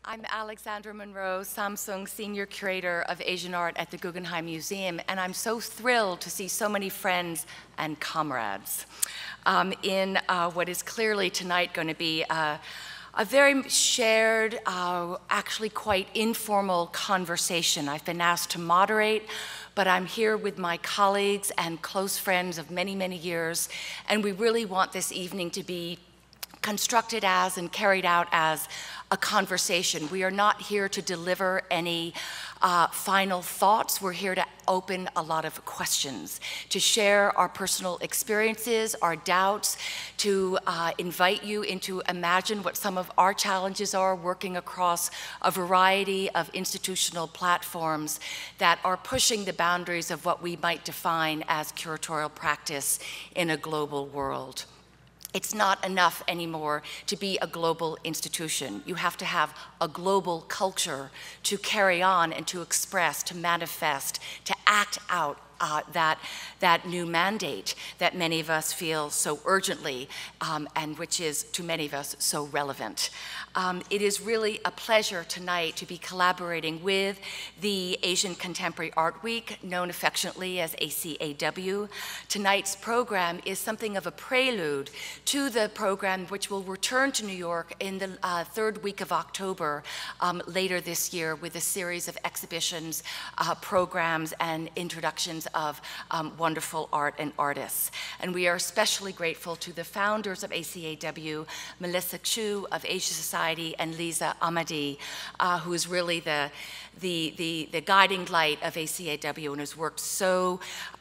I'm Alexandra Munroe, Samsung Senior Curator of Asian Art at the Guggenheim Museum, and I'm so thrilled to see so many friends and comrades in what is clearly tonight going to be a very shared, actually quite informal conversation. I've been asked to moderate, but I'm here with my colleagues and close friends of many, many years, and we really want this evening to be constructed as and carried out as a conversation. We are not here to deliver any final thoughts. We're here to open a lot of questions, to share our personal experiences, our doubts, to invite you into imagine what some of our challenges are working across a variety of institutional platforms that are pushing the boundaries of what we might define as curatorial practice in a global world. It's not enough anymore to be a global institution. You have to have a global culture to carry on and to express, to manifest, to act out that new mandate that many of us feel so urgently and which is, to many of us, so relevant. It is really a pleasure tonight to be collaborating with the Asian Contemporary Art Week, known affectionately as ACAW. Tonight's program is something of a prelude to the program which will return to New York in the third week of October later this year with a series of exhibitions, programs, and introductions of wonderful art and artists. And we are especially grateful to the founders of ACAW, Melissa Chiu of Asia Society and Leeza Ahmady, who is really the guiding light of ACAW and has worked so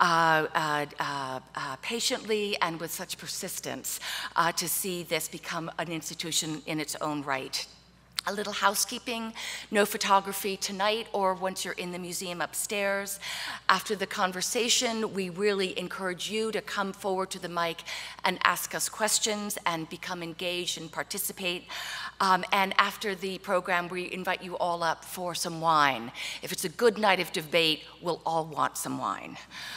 patiently and with such persistence to see this become an institution in its own right. A little housekeeping, no photography tonight or once you're in the museum upstairs. After the conversation, we really encourage you to come forward to the mic and ask us questions and become engaged and participate. And after the program, we invite you all up for some wine. If it's a good night of debate, we'll all want some wine.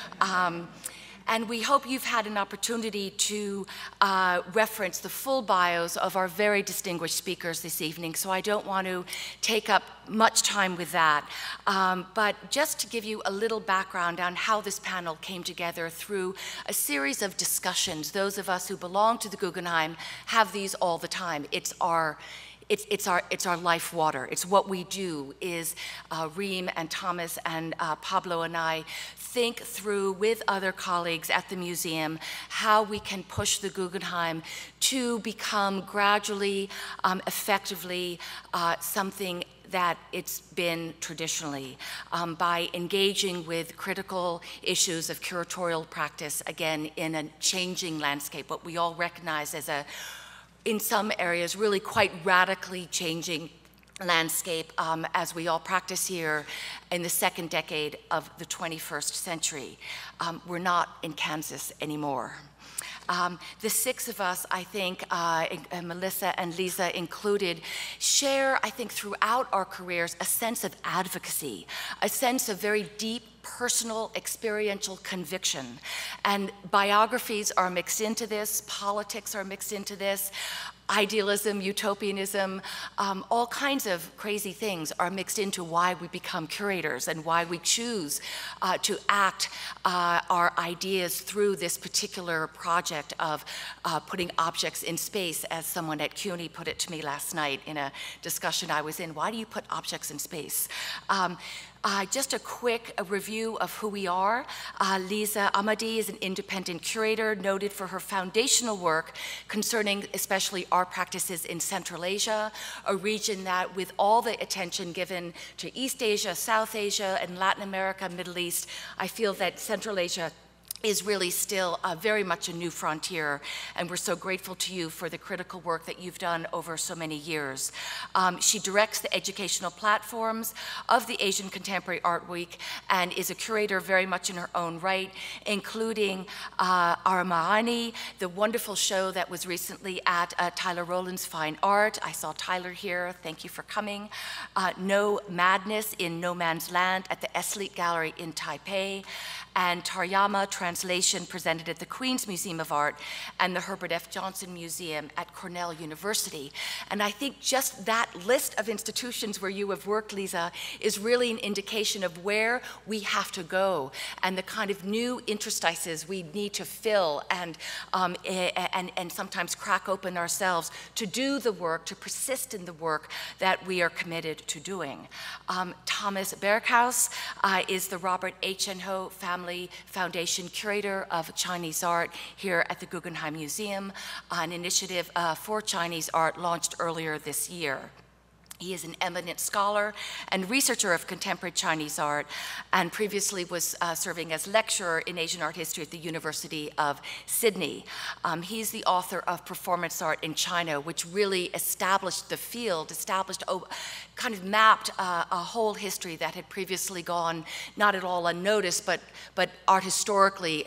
And we hope you've had an opportunity to reference the full bios of our very distinguished speakers this evening, so I don't want to take up much time with that. But just to give you a little background on how this panel came together through a series of discussions. Those of us who belong to the Guggenheim have these all the time. It's our life water. It's what we do is Reem and Thomas and Pablo and I think through with other colleagues at the museum how we can push the Guggenheim to become gradually, effectively something that it's been traditionally by engaging with critical issues of curatorial practice, again, in a changing landscape, what we all recognize as in some areas, really quite radically changing landscape as we all practice here in the second decade of the 21st century. We're not in Kansas anymore. The six of us, I think, Melissa and Leeza included, share, I think, throughout our careers a sense of advocacy, a sense of very deep personal experiential conviction. And biographies are mixed into this, politics are mixed into this, idealism, utopianism, all kinds of crazy things are mixed into why we become curators and why we choose to act our ideas through this particular project of putting objects in space, as someone at CUNY put it to me last night in a discussion I was in. Why do you put objects in space? Just a quick review of who we are. Leeza Ahmady is an independent curator noted for her foundational work concerning especially art practices in Central Asia, a region that with all the attention given to East Asia, South Asia, and Latin America, Middle East, I feel that Central Asia is really still very much a new frontier, and we're so grateful to you for the critical work that you've done over so many years. She directs the educational platforms of the Asian Contemporary Art Week and is a curator very much in her own right, including Aramahani, the wonderful show that was recently at Tyler Rowland's Fine Art. I saw Tyler here, thank you for coming. No Madness in No Man's Land at the Esleet Gallery in Taipei, and Taryama translation presented at the Queen's Museum of Art and the Herbert F. Johnson Museum at Cornell University. And I think just that list of institutions where you have worked, Leeza, is really an indication of where we have to go and the kind of new interstices we need to fill and sometimes crack open ourselves to do the work, to persist in the work that we are committed to doing. Thomas Berghuis is the Robert H. Ho Family Foundation Curator of Chinese Art here at the Guggenheim Museum, an initiative for Chinese art launched earlier this year. He is an eminent scholar and researcher of contemporary Chinese art, and previously was serving as lecturer in Asian art history at the University of Sydney. He's the author of Performance Art in China, which really established the field, kind of mapped a whole history that had previously gone not at all unnoticed, but art historically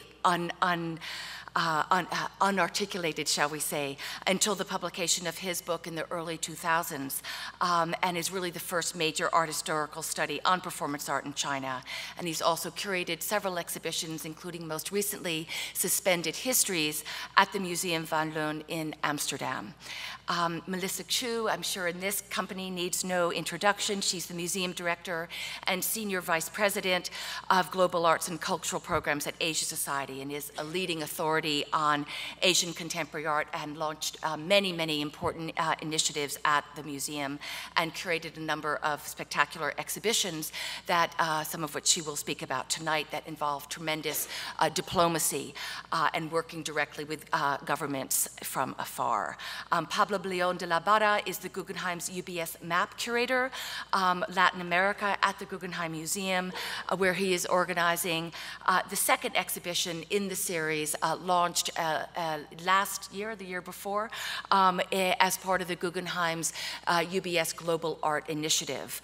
unarticulated, shall we say, until the publication of his book in the early 2000s, and is really the first major art historical study on performance art in China. And he's also curated several exhibitions, including most recently Suspended Histories at the Museum van Loon in Amsterdam. Melissa Chiu, I'm sure in this company, needs no introduction. She's the museum director and senior vice president of global arts and cultural programs at Asia Society, and is a leading authority on Asian contemporary art, and launched many, many important initiatives at the museum, and curated a number of spectacular exhibitions that some of which she will speak about tonight, that involve tremendous diplomacy and working directly with governments from afar. Pablo Leon de la Barra is the Guggenheim's UBS map curator, Latin America at the Guggenheim Museum, where he is organizing the second exhibition in the series, launched last year, the year before, as part of the Guggenheim's UBS Global Art Initiative.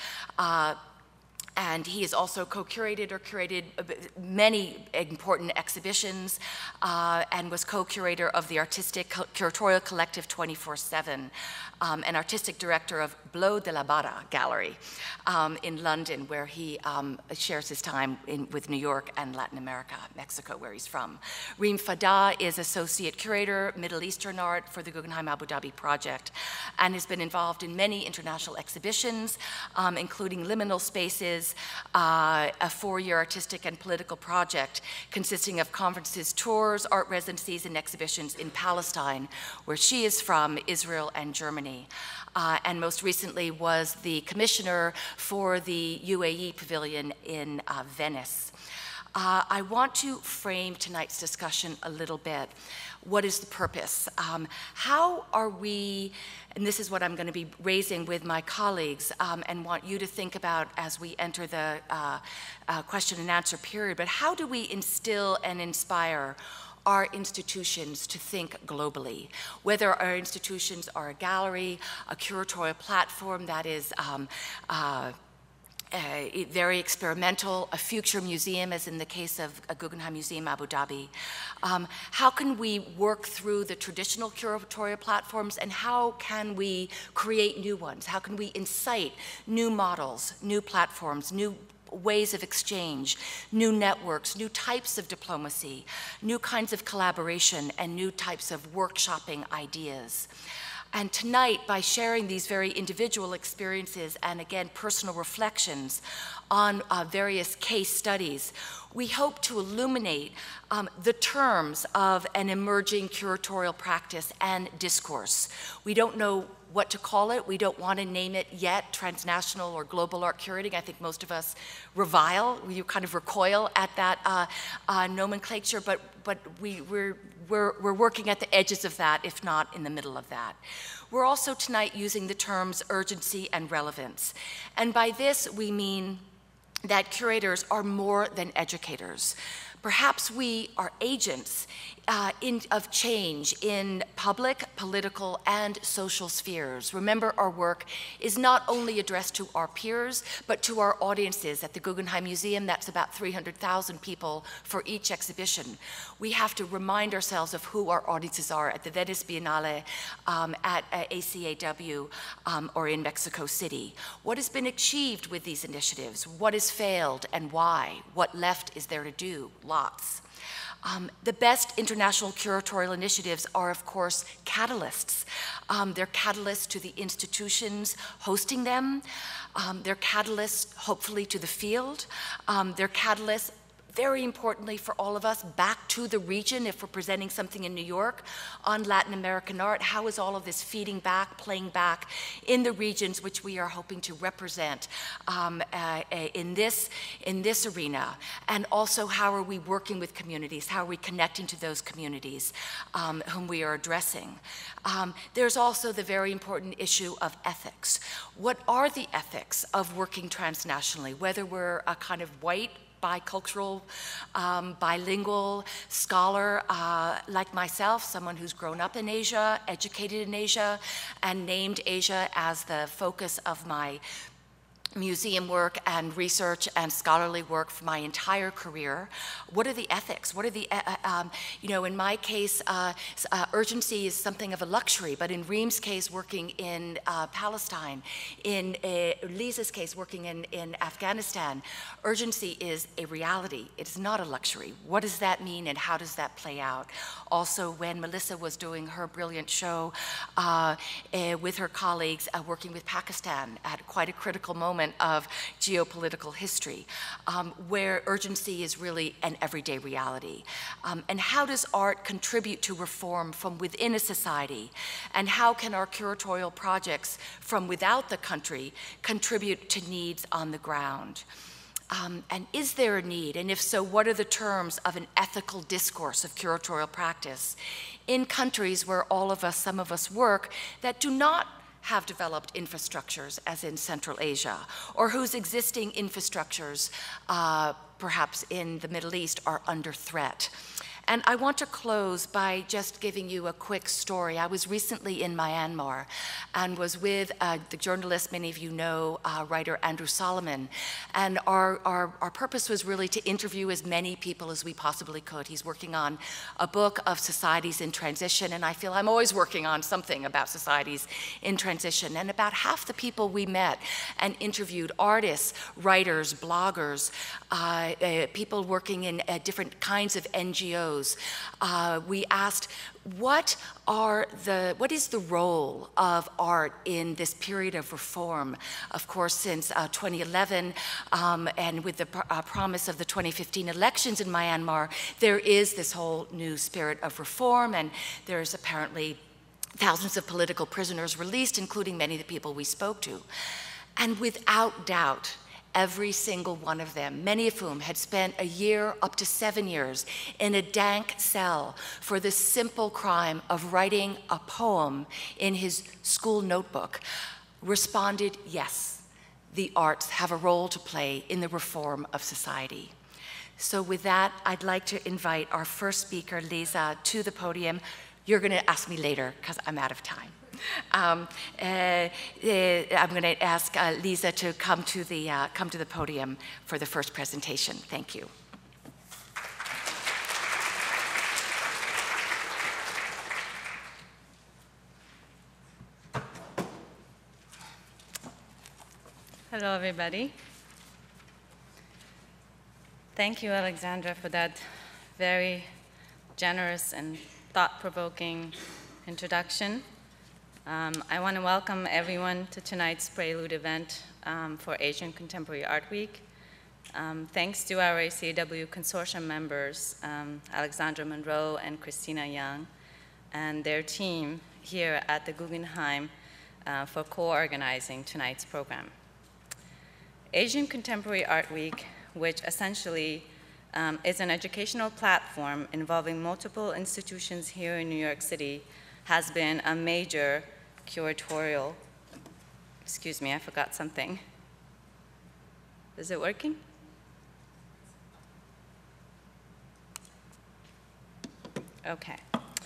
And he has also co-curated or curated many important exhibitions, and was co-curator of the Artistic Curatorial Collective 24/7, and artistic director of Blow de la Barra Gallery in London, where he shares his time with New York and Latin America, Mexico, where he's from. Reem Fadda is associate curator, Middle Eastern art for the Guggenheim Abu Dhabi project, and has been involved in many international exhibitions, including Liminal Spaces, a 4-year artistic and political project consisting of conferences, tours, art residencies, and exhibitions in Palestine, where she is from, Israel, and Germany. And most recently was the commissioner for the UAE Pavilion in Venice. I want to frame tonight's discussion a little bit. What is the purpose? How are we, and this is what I'm going to be raising with my colleagues, and want you to think about as we enter the question and answer period, but how do we instill and inspire our institutions to think globally? Whether our institutions are a gallery, a curatorial platform that is very experimental, a future museum, as in the case of a Guggenheim Museum Abu Dhabi. How can we work through the traditional curatorial platforms, and how can we create new ones? How can we incite new models, new platforms, new ways of exchange, new networks, new types of diplomacy, new kinds of collaboration, and new types of workshopping ideas? And tonight, by sharing these very individual experiences and, again, personal reflections on various case studies, we hope to illuminate the terms of an emerging curatorial practice and discourse. We don't know what to call it. We don't want to name it yet, transnational or global art curating. I think most of us revile, you kind of recoil at that nomenclature, but we're working at the edges of that, if not in the middle of that. We're also tonight using the terms urgency and relevance. And by this, we mean that curators are more than educators. Perhaps we are agents of change in public, political, and social spheres. Remember, our work is not only addressed to our peers, but to our audiences. At the Guggenheim Museum, that's about 300,000 people for each exhibition. We have to remind ourselves of who our audiences are at the Venice Biennale, at ACAW, or in Mexico City. What has been achieved with these initiatives? What has failed and why? What left is there to do? Lots. The best international curatorial initiatives are, of course, catalysts. They're catalysts to the institutions hosting them. They're catalysts, hopefully, to the field. They're catalysts, very importantly for all of us, back to the region. If we're presenting something in New York on Latin American art, how is all of this feeding back, playing back in the regions which we are hoping to represent in this arena? And also, how are we working with communities? How are we connecting to those communities whom we are addressing? There's also the very important issue of ethics. What are the ethics of working transnationally, whether we're a kind of white, bicultural, bilingual scholar like myself, someone who's grown up in Asia, educated in Asia, and named Asia as the focus of my museum work and research and scholarly work for my entire career. What are the ethics? What are the, you know, in my case, urgency is something of a luxury, but in Reem's case, working in Palestine, in Leeza's case, working in Afghanistan, urgency is a reality. It's not a luxury. What does that mean and how does that play out? Also, when Melissa was doing her brilliant show with her colleagues working with Pakistan at quite a critical moment of geopolitical history, where urgency is really an everyday reality. And how does art contribute to reform from within a society? And how can our curatorial projects from without the country contribute to needs on the ground? And is there a need? And if so, what are the terms of an ethical discourse of curatorial practice in countries where all of us, some of us work, that do not have developed infrastructures, as in Central Asia, or whose existing infrastructures, perhaps in the Middle East, are under threat? And I want to close by just giving you a quick story. I was recently in Myanmar and was with the journalist, many of you know, writer Andrew Solomon. And our purpose was really to interview as many people as we possibly could. He's working on a book of societies in transition, and I feel I'm always working on something about societies in transition. And about half the people we met and interviewed, artists, writers, bloggers, people working in different kinds of NGOs. We asked, what is the role of art in this period of reform? Of course, since 2011, and with the promise of the 2015 elections in Myanmar, there is this whole new spirit of reform, and there's apparently thousands of political prisoners released, including many of the people we spoke to. And without doubt, every single one of them, many of whom had spent a year up to 7 years in a dank cell for the simple crime of writing a poem in his school notebook, responded, yes, the arts have a role to play in the reform of society. So with that, I'd like to invite our first speaker, Leeza, to the podium. You're going to ask me later because I'm out of time. I'm going to ask Leeza to come to the podium for the first presentation. Thank you. Hello, everybody. Thank you, Alexandra, for that very generous and thought-provoking introduction. I want to welcome everyone to tonight's Prelude event for Asian Contemporary Art Week. Thanks to our ACAW consortium members, Alexandra Munroe and Christina Young, and their team here at the Guggenheim for co-organizing tonight's program. Asian Contemporary Art Week, which essentially is an educational platform involving multiple institutions here in New York City, has been a major curatorial, excuse me, I forgot something. Is it working? Okay.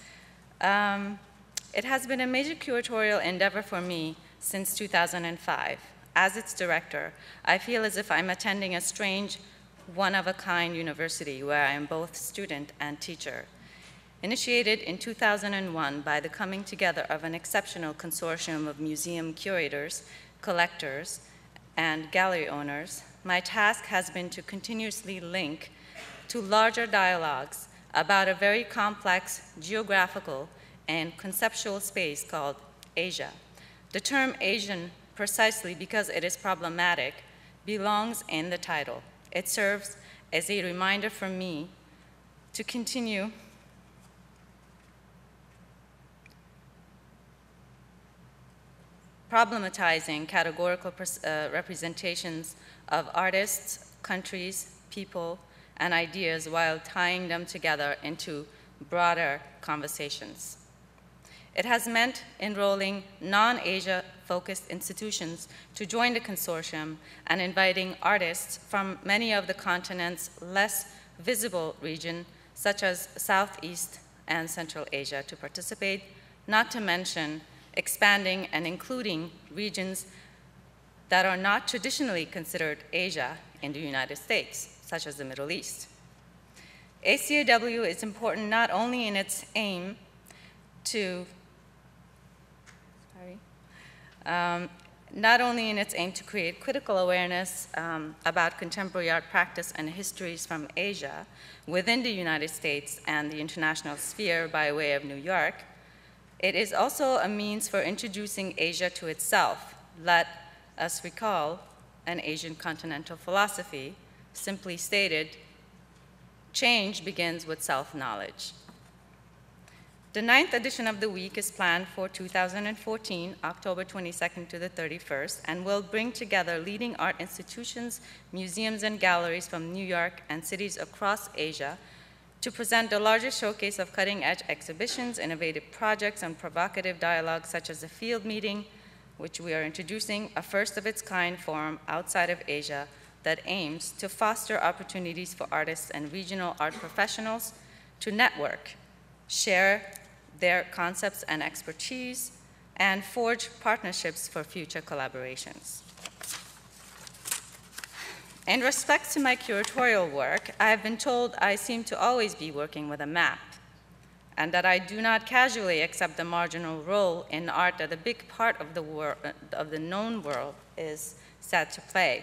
It has been a major curatorial endeavor for me since 2005. As its director, I feel as if I'm attending a strange, one-of-a-kind university where I am both student and teacher. Initiated in 2001 by the coming together of an exceptional consortium of museum curators, collectors, and gallery owners, my task has been to continuously link to larger dialogues about a very complex geographical and conceptual space called Asia. The term Asian, precisely because it is problematic, belongs in the title. It serves as a reminder for me to continue problematizing categorical representations of artists, countries, people, and ideas while tying them together into broader conversations. It has meant enrolling non-Asia focused institutions to join the consortium and inviting artists from many of the continent's less visible regions, such as Southeast and Central Asia, to participate, not to mention expanding and including regions that are not traditionally considered Asia in the United States, such as the Middle East. ACAW is important not only in its aim to create critical awareness about contemporary art practice and histories from Asia within the United States and the international sphere by way of New York, it is also a means for introducing Asia to itself. Let us recall an Asian continental philosophy, simply stated, change begins with self-knowledge. The 9th edition of the week is planned for 2014, October 22nd to the 31st, and will bring together leading art institutions, museums, and galleries from New York and cities across Asia to present the largest showcase of cutting-edge exhibitions, innovative projects, and provocative dialogues, such as a field meeting, which we are introducing, a first-of-its-kind forum outside of Asia that aims to foster opportunities for artists and regional art professionals to network, share their concepts and expertise, and forge partnerships for future collaborations. In respect to my curatorial work, I have been told I seem to always be working with a map, and that I do not casually accept the marginal role in art that a big part of the known world is set to play.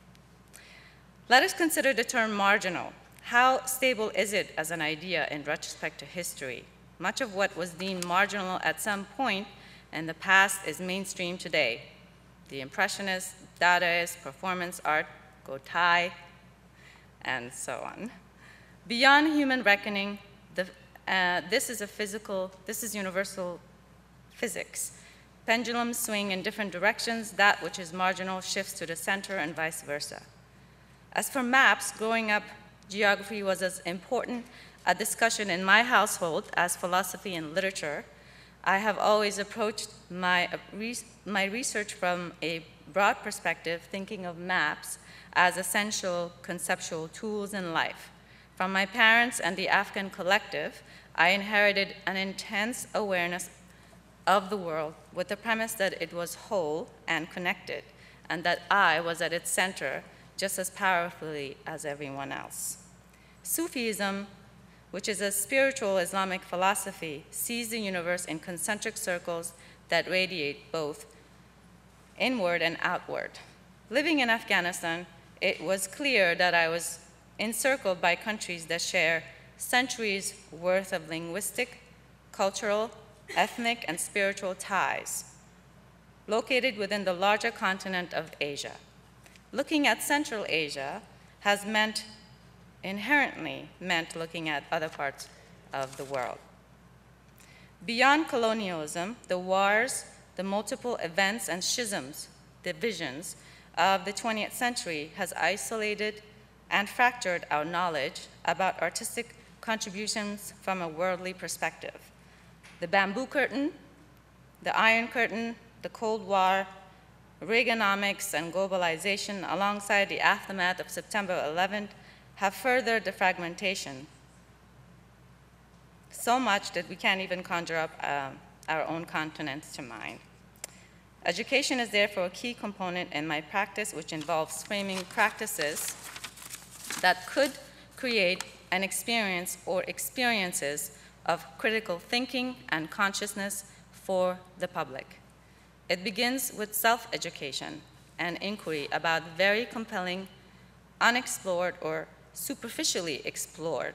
Let us consider the term marginal. How stable is it as an idea in retrospect to history? Much of what was deemed marginal at some point in the past is mainstream today. The Impressionist, Dadaist, performance art, Gotai, and so on. Beyond human reckoning, this is universal physics. Pendulums swing in different directions. That which is marginal shifts to the center and vice versa. As for maps, growing up, geography was as important a discussion in my household as philosophy and literature. I have always approached my research from a broad perspective, thinking of maps as essential conceptual tools in life. From my parents and the Afghan collective, I inherited an intense awareness of the world with the premise that it was whole and connected, and that I was at its center just as powerfully as everyone else. Sufism, which is a spiritual Islamic philosophy, sees the universe in concentric circles that radiate both inward and outward. Living in Afghanistan, it was clear that I was encircled by countries that share centuries' worth of linguistic, cultural, ethnic, and spiritual ties, located within the larger continent of Asia. Looking at Central Asia has inherently meant looking at other parts of the world. Beyond colonialism, the wars, the multiple events and schisms, divisions of the 20th century has isolated and fractured our knowledge about artistic contributions from a worldly perspective. The bamboo curtain, the Iron Curtain, the Cold War, Reaganomics, and globalization, alongside the aftermath of September 11th, have furthered the fragmentation, so much that we can't even conjure up our own continents to mind. Education is therefore a key component in my practice, which involves framing practices that could create an experience or experiences of critical thinking and consciousness for the public. It begins with self-education and inquiry about very compelling, unexplored, or superficially explored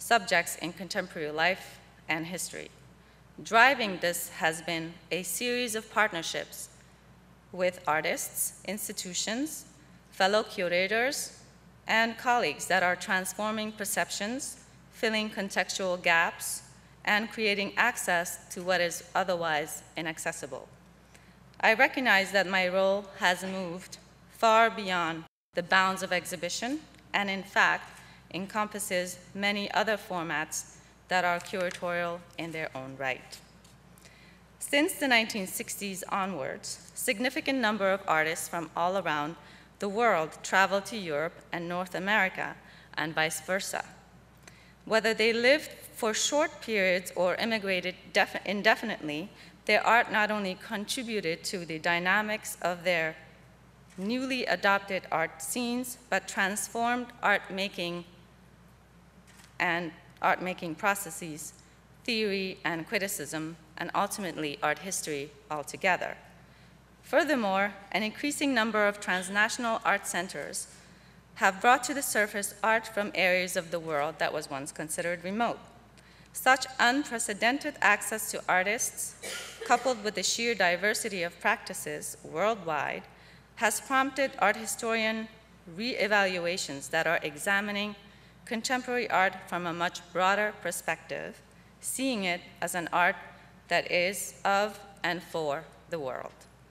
subjects in contemporary life and history. Driving this has been a series of partnerships with artists, institutions, fellow curators, and colleagues that are transforming perceptions, filling contextual gaps, and creating access to what is otherwise inaccessible. I recognize that my role has moved far beyond the bounds of exhibition and, in fact, encompasses many other formats that are curatorial in their own right. Since the 1960s onwards, a significant number of artists from all around the world traveled to Europe and North America and vice versa. Whether they lived for short periods or immigrated indefinitely, their art not only contributed to the dynamics of their newly adopted art scenes, but transformed art-making and art-making processes, theory and criticism, and ultimately art history altogether. Furthermore, an increasing number of transnational art centers have brought to the surface art from areas of the world that was once considered remote. Such unprecedented access to artists, coupled with the sheer diversity of practices worldwide, has prompted art historian re-evaluations that are examining contemporary art from a much broader perspective, seeing it as an art that is of and for the world.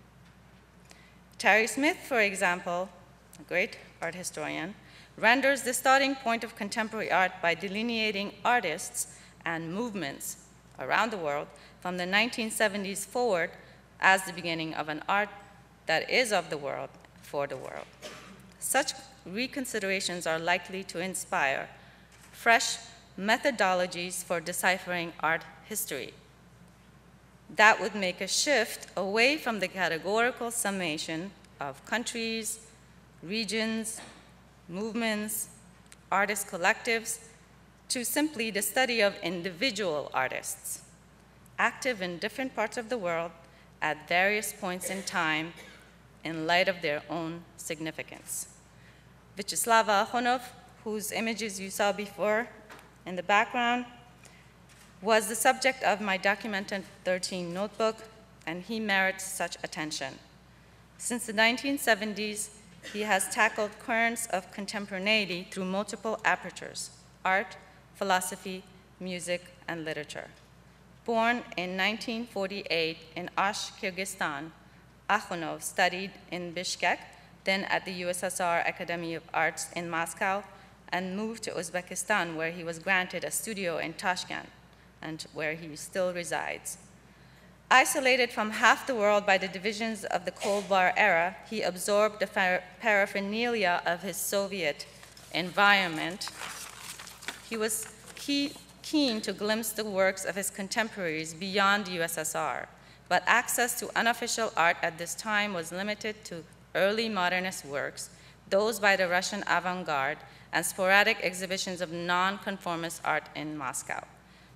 Terry Smith, for example, a great art historian, renders the starting point of contemporary art by delineating artists and movements around the world from the 1970s forward as the beginning of an art that is of the world for the world. Such reconsiderations are likely to inspire fresh methodologies for deciphering art history. That would make a shift away from the categorical summation of countries, regions, movements, artist collectives, to simply the study of individual artists, active in different parts of the world at various points in time in light of their own significance. Vyacheslava Akhunov, whose images you saw before in the background, was the subject of my Documented 13 notebook, and he merits such attention. Since the 1970s, he has tackled currents of contemporaneity through multiple apertures: art, philosophy, music, and literature. Born in 1948 in Osh, Kyrgyzstan, Akhunov studied in Bishkek, then at the USSR Academy of Arts in Moscow, and moved to Uzbekistan, where he was granted a studio in Tashkent, and where he still resides. Isolated from half the world by the divisions of the Cold War era, he absorbed the paraphernalia of his Soviet environment. He was keen to glimpse the works of his contemporaries beyond the USSR, but access to unofficial art at this time was limited to early modernist works, those by the Russian avant-garde, and sporadic exhibitions of non-conformist art in Moscow.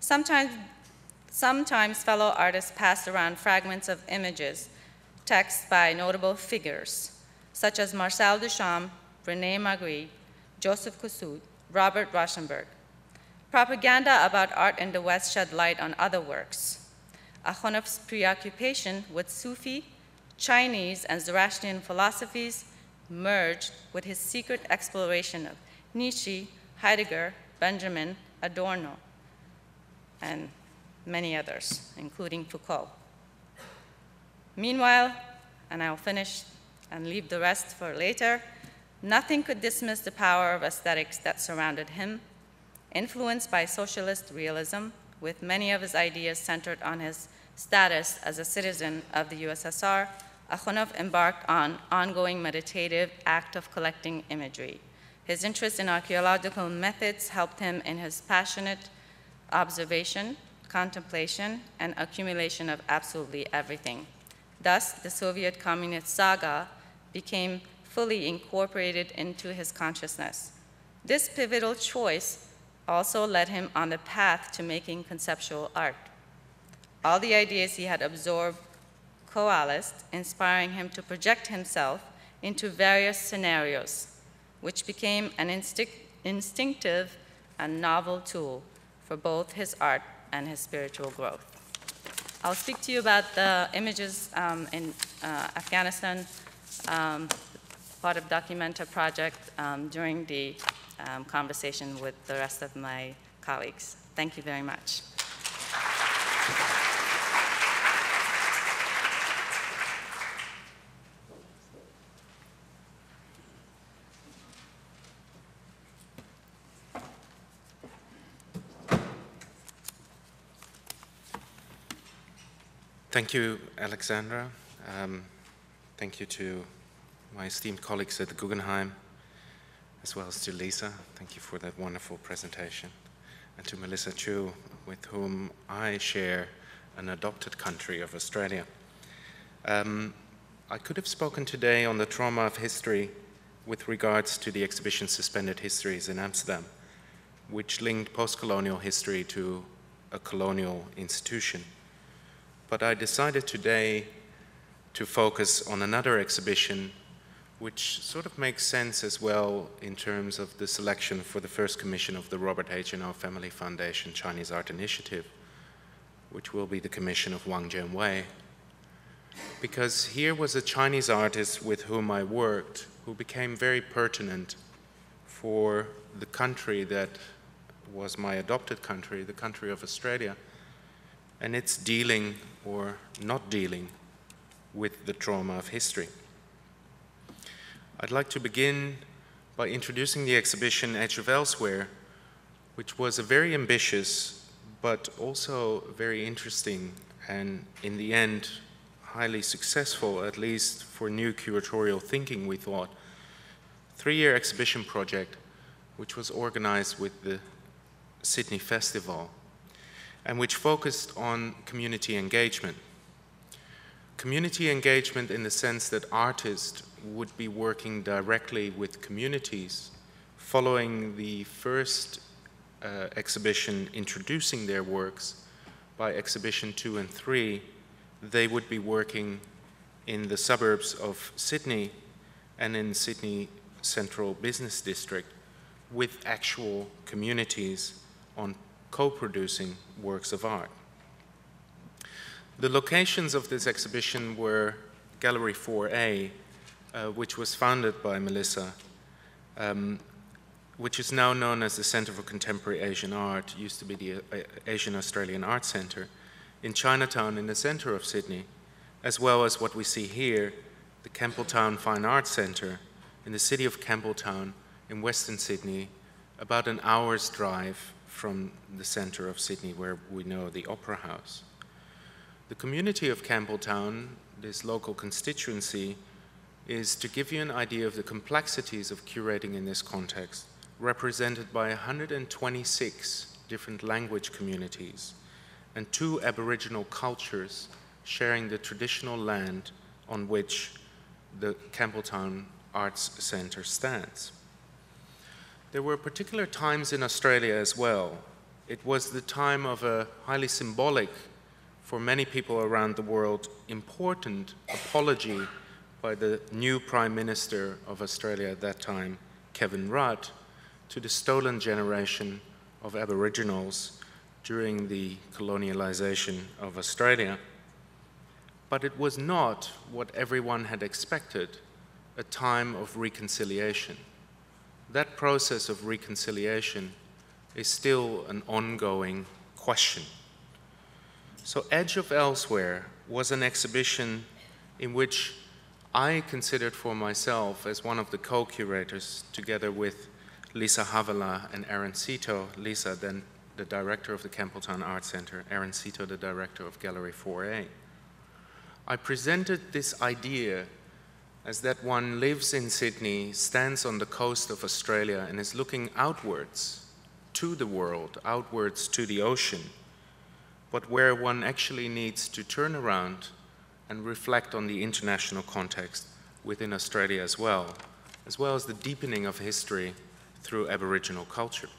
Sometimes fellow artists passed around fragments of images, texts by notable figures, such as Marcel Duchamp, René Magritte, Joseph Koussout, Robert Rauschenberg. Propaganda about art in the West shed light on other works. Akhunov's preoccupation with Sufi, Chinese, and Zoroastrian philosophies merged with his secret exploration of Nietzsche, Heidegger, Benjamin, Adorno, and many others, including Foucault. Meanwhile, and I'll finish and leave the rest for later, nothing could dismiss the power of aesthetics that surrounded him. Influenced by socialist realism, with many of his ideas centered on his status as a citizen of the USSR, Akhunov embarked on ongoing meditative act of collecting imagery. His interest in archaeological methods helped him in his passionate observation, contemplation, and accumulation of absolutely everything. Thus, the Soviet communist saga became fully incorporated into his consciousness. This pivotal choice also led him on the path to making conceptual art. All the ideas he had absorbed coalesced, inspiring him to project himself into various scenarios, which became an instinctive a novel tool for both his art and his spiritual growth. I'll speak to you about the images in Afghanistan, part of Documenta project during the conversation with the rest of my colleagues. Thank you very much. Thank you, Alexandra. Thank you to my esteemed colleagues at the Guggenheim, as well as to Leeza. Thank you for that wonderful presentation. And to Melissa Chiu, with whom I share an adopted country of Australia. I could have spoken today on the trauma of history with regards to the exhibition Suspended Histories in Amsterdam, which linked post-colonial history to a colonial institution. But I decided today to focus on another exhibition which sort of makes sense as well in terms of the selection for the first commission of the Robert H. and O. Family Foundation Chinese Art Initiative, which will be the commission of Wang Jianwei. Because here was a Chinese artist with whom I worked who became very pertinent for the country that was my adopted country, the country of Australia, and it's dealing or not dealing with the trauma of history. I'd like to begin by introducing the exhibition Edge of Elsewhere, which was a very ambitious but also very interesting and in the end highly successful, at least for new curatorial thinking, we thought, 3-year exhibition project which was organized with the Sydney Festival and which focused on community engagement. Community engagement in the sense that artists would be working directly with communities. Following the first exhibition introducing their works, by exhibition 2 and 3, they would be working in the suburbs of Sydney and in Sydney Central Business District with actual communities on co-producing works of art. The locations of this exhibition were Gallery 4A, which was founded by Melissa, which is now known as the Center for Contemporary Asian Art, used to be the Asian Australian Art Center, in Chinatown in the center of Sydney, as well as what we see here, the Campbelltown Fine Arts Center in the city of Campbelltown in Western Sydney, about an hour's drive from the center of Sydney where we know the Opera House. The community of Campbelltown, this local constituency, is, to give you an idea of the complexities of curating in this context, represented by 126 different language communities and 2 Aboriginal cultures sharing the traditional land on which the Campbelltown Arts Centre stands. There were particular times in Australia as well. It was the time of a highly symbolic, for many people around the world, important apology by the new Prime Minister of Australia at that time, Kevin Rudd, to the stolen generation of Aboriginals during the colonialization of Australia. But it was not what everyone had expected, a time of reconciliation. That process of reconciliation is still an ongoing question. So Edge of Elsewhere was an exhibition in which I considered for myself as one of the co-curators, together with Leeza Ahmady and Aaron Sito, Leeza, then the director of the Campbelltown Art Center, Aaron Sito, the director of Gallery 4A. I presented this idea as that one lives in Sydney, stands on the coast of Australia, and is looking outwards to the world, outwards to the ocean, but where one actually needs to turn around and reflect on the international context within Australia as well as the deepening of history through Aboriginal culture.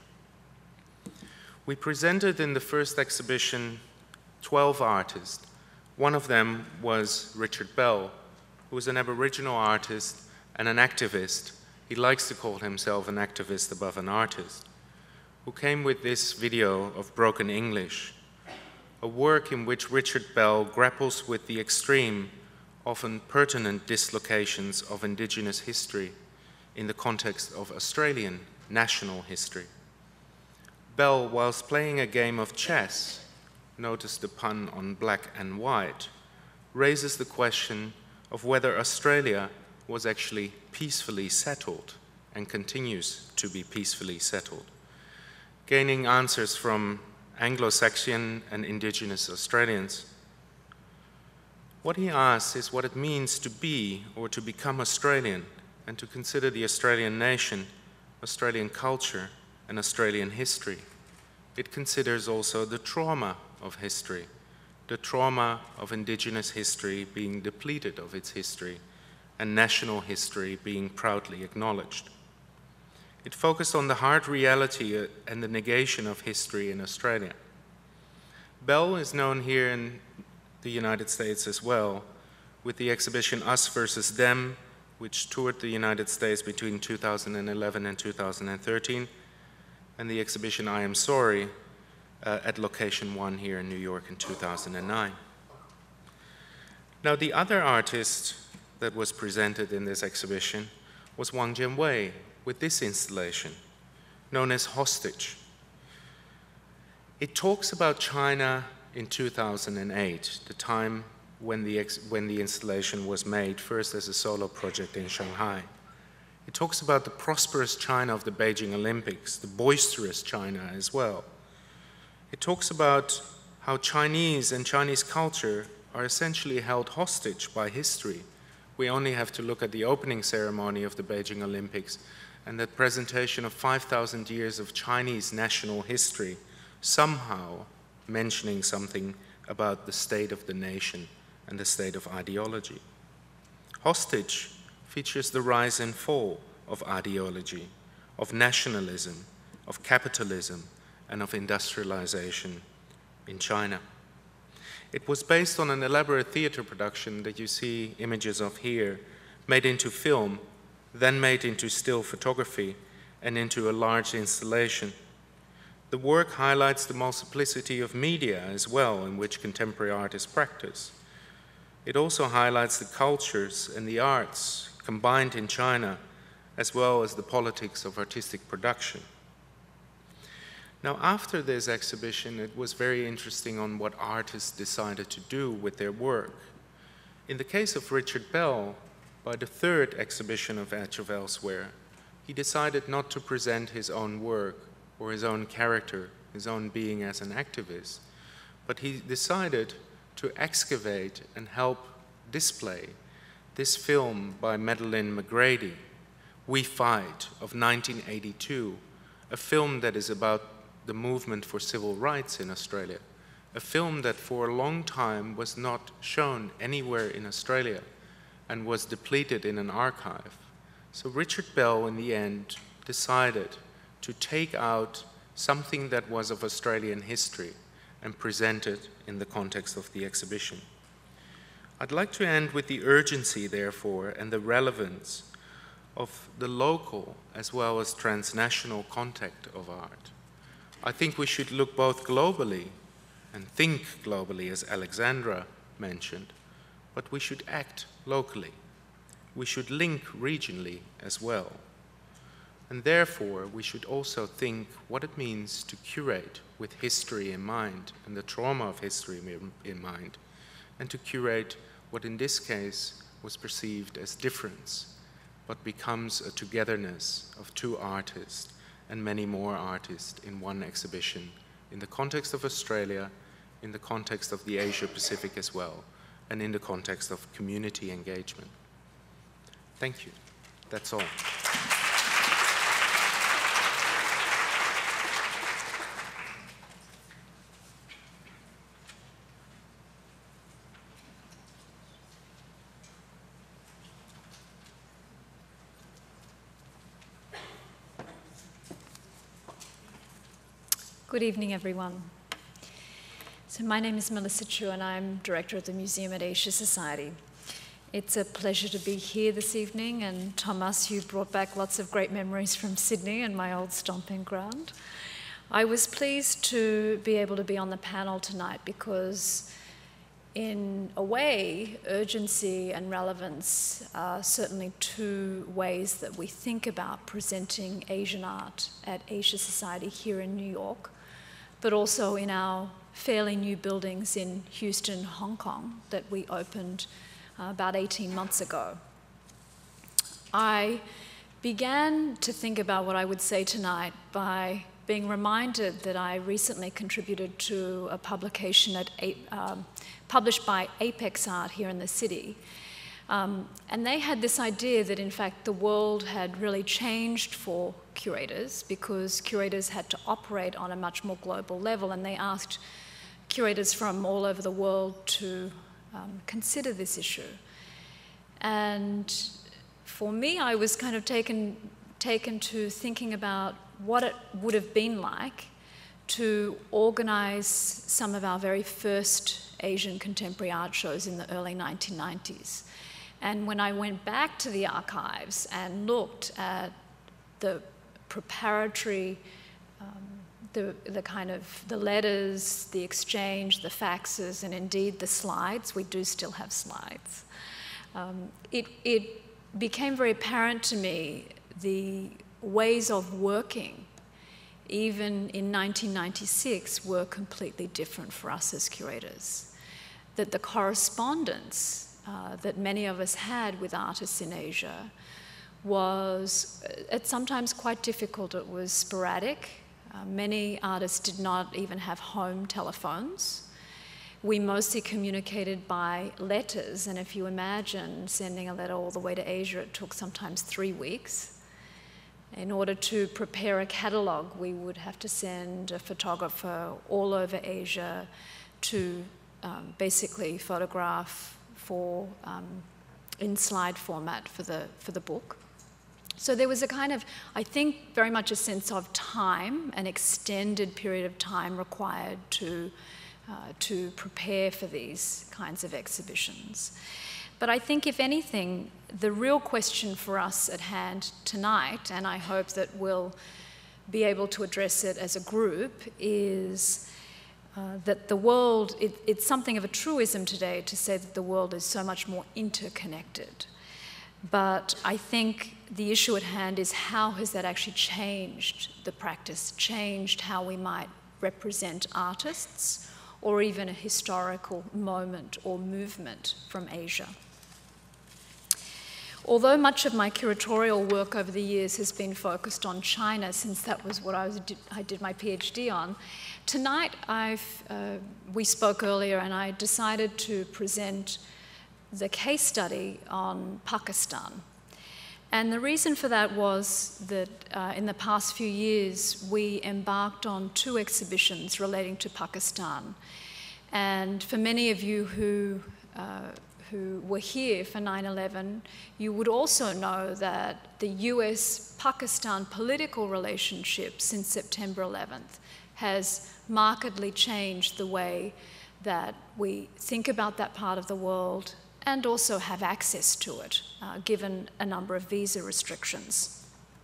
We presented in the first exhibition 12 artists. One of them was Richard Bell, who was an Aboriginal artist and an activist. He likes to call himself an activist above an artist, who came with this video of Broken English, a work in which Richard Bell grapples with the extreme, often pertinent dislocations of indigenous history in the context of Australian national history. Bell, whilst playing a game of chess, notice the pun on black and white, raises the question of whether Australia was actually peacefully settled and continues to be peacefully settled, gaining answers from Anglo-Saxon and Indigenous Australians. What he asks is what it means to be or to become Australian and to consider the Australian nation, Australian culture, and Australian history. It considers also the trauma of history, the trauma of Indigenous history being depleted of its history and national history being proudly acknowledged. It focused on the hard reality and the negation of history in Australia. Bell is known here in the United States as well, with the exhibition Us versus Them, which toured the United States between 2011 and 2013, and the exhibition I Am Sorry at Location 1 here in New York in 2009. Now, the other artist that was presented in this exhibition was Wang Jianwei with this installation, known as Hostage. It talks about China in 2008, the time when the installation was made, first as a solo project in Shanghai. It talks about the prosperous China of the Beijing Olympics, the boisterous China as well. It talks about how Chinese and Chinese culture are essentially held hostage by history. We only have to look at the opening ceremony of the Beijing Olympics and that presentation of 5,000 years of Chinese national history, somehow mentioning something about the state of the nation and the state of ideology. Hostage features the rise and fall of ideology, of nationalism, of capitalism, and of industrialization in China. It was based on an elaborate theater production that you see images of here, made into film, then made into still photography, and into a large installation. The work highlights the multiplicity of media as well in which contemporary artists practice. It also highlights the cultures and the arts combined in China, as well as the politics of artistic production. Now, after this exhibition, it was very interesting on what artists decided to do with their work. In the case of Richard Bell, by the third exhibition of Edge of Elsewhere, he decided not to present his own work or his own character, his own being as an activist, but he decided to excavate and help display this film by Madeleine McGrady, We Fight, of 1982, a film that is about the movement for civil rights in Australia, a film that for a long time was not shown anywhere in Australia and was depleted in an archive. So Richard Bell, in the end, decided to take out something that was of Australian history and present it in the context of the exhibition. I'd like to end with the urgency, therefore, and the relevance of the local as well as transnational contact of art. I think we should look both globally and think globally, as Alexandra mentioned, but we should act locally. We should link regionally as well. And therefore, we should also think what it means to curate with history in mind and the trauma of history in mind, and to curate what in this case was perceived as difference, but becomes a togetherness of two artists and many more artists in one exhibition, in the context of Australia, in the context of the Asia-Pacific as well, and in the context of community engagement. Thank you. That's all. Good evening, everyone. So my name is Melissa Chiu, and I'm Director of the Museum at Asia Society. It's a pleasure to be here this evening, and Thomas, you brought back lots of great memories from Sydney and my old stomping ground. I was pleased to be able to be on the panel tonight because, in a way, urgency and relevance are certainly two ways that we think about presenting Asian art at Asia Society here in New York, but also in our fairly new buildings in Houston, Hong Kong, that we opened about 18 months ago. I began to think about what I would say tonight by being reminded that I recently contributed to a publication published by Apex Art here in the city. And they had this idea that, in fact, the world had really changed for curators because curators had to operate on a much more global level, and they asked curators from all over the world to consider this issue. And for me, I was kind of taken to thinking about what it would have been like to organize some of our very first Asian contemporary art shows in the early 1990s. And when I went back to the archives and looked at the preparatory, the kind of the letters, the exchange, the faxes, and indeed the slides, we do still have slides, it became very apparent to me the ways of working, even in 1996, were completely different for us as curators. That the correspondence that many of us had with artists in Asia was sometimes quite difficult. It was sporadic. Many artists did not even have home telephones. We mostly communicated by letters, and if you imagine sending a letter all the way to Asia, it took sometimes 3 weeks. In order to prepare a catalogue, we would have to send a photographer all over Asia to basically photograph in slide format for the book. So there was a kind of, I think, very much a sense of time, an extended period of time required to prepare for these kinds of exhibitions. But I think, if anything, the real question for us at hand tonight, and I hope that we'll be able to address it as a group, is that the world, it's something of a truism today to say that the world is so much more interconnected. But I think the issue at hand is, how has that actually changed the practice, changed how we might represent artists, or even a historical moment or movement from Asia. Although much of my curatorial work over the years has been focused on China, since that was what I did my PhD on, tonight we spoke earlier, and I decided to present the case study on Pakistan. And the reason for that was that in the past few years, we embarked on 2 exhibitions relating to Pakistan. And for many of you who were here for 9/11, you would also know that the US-Pakistan political relationship since September 11th has markedly changed the way that we think about that part of the world and also have access to it, given a number of visa restrictions.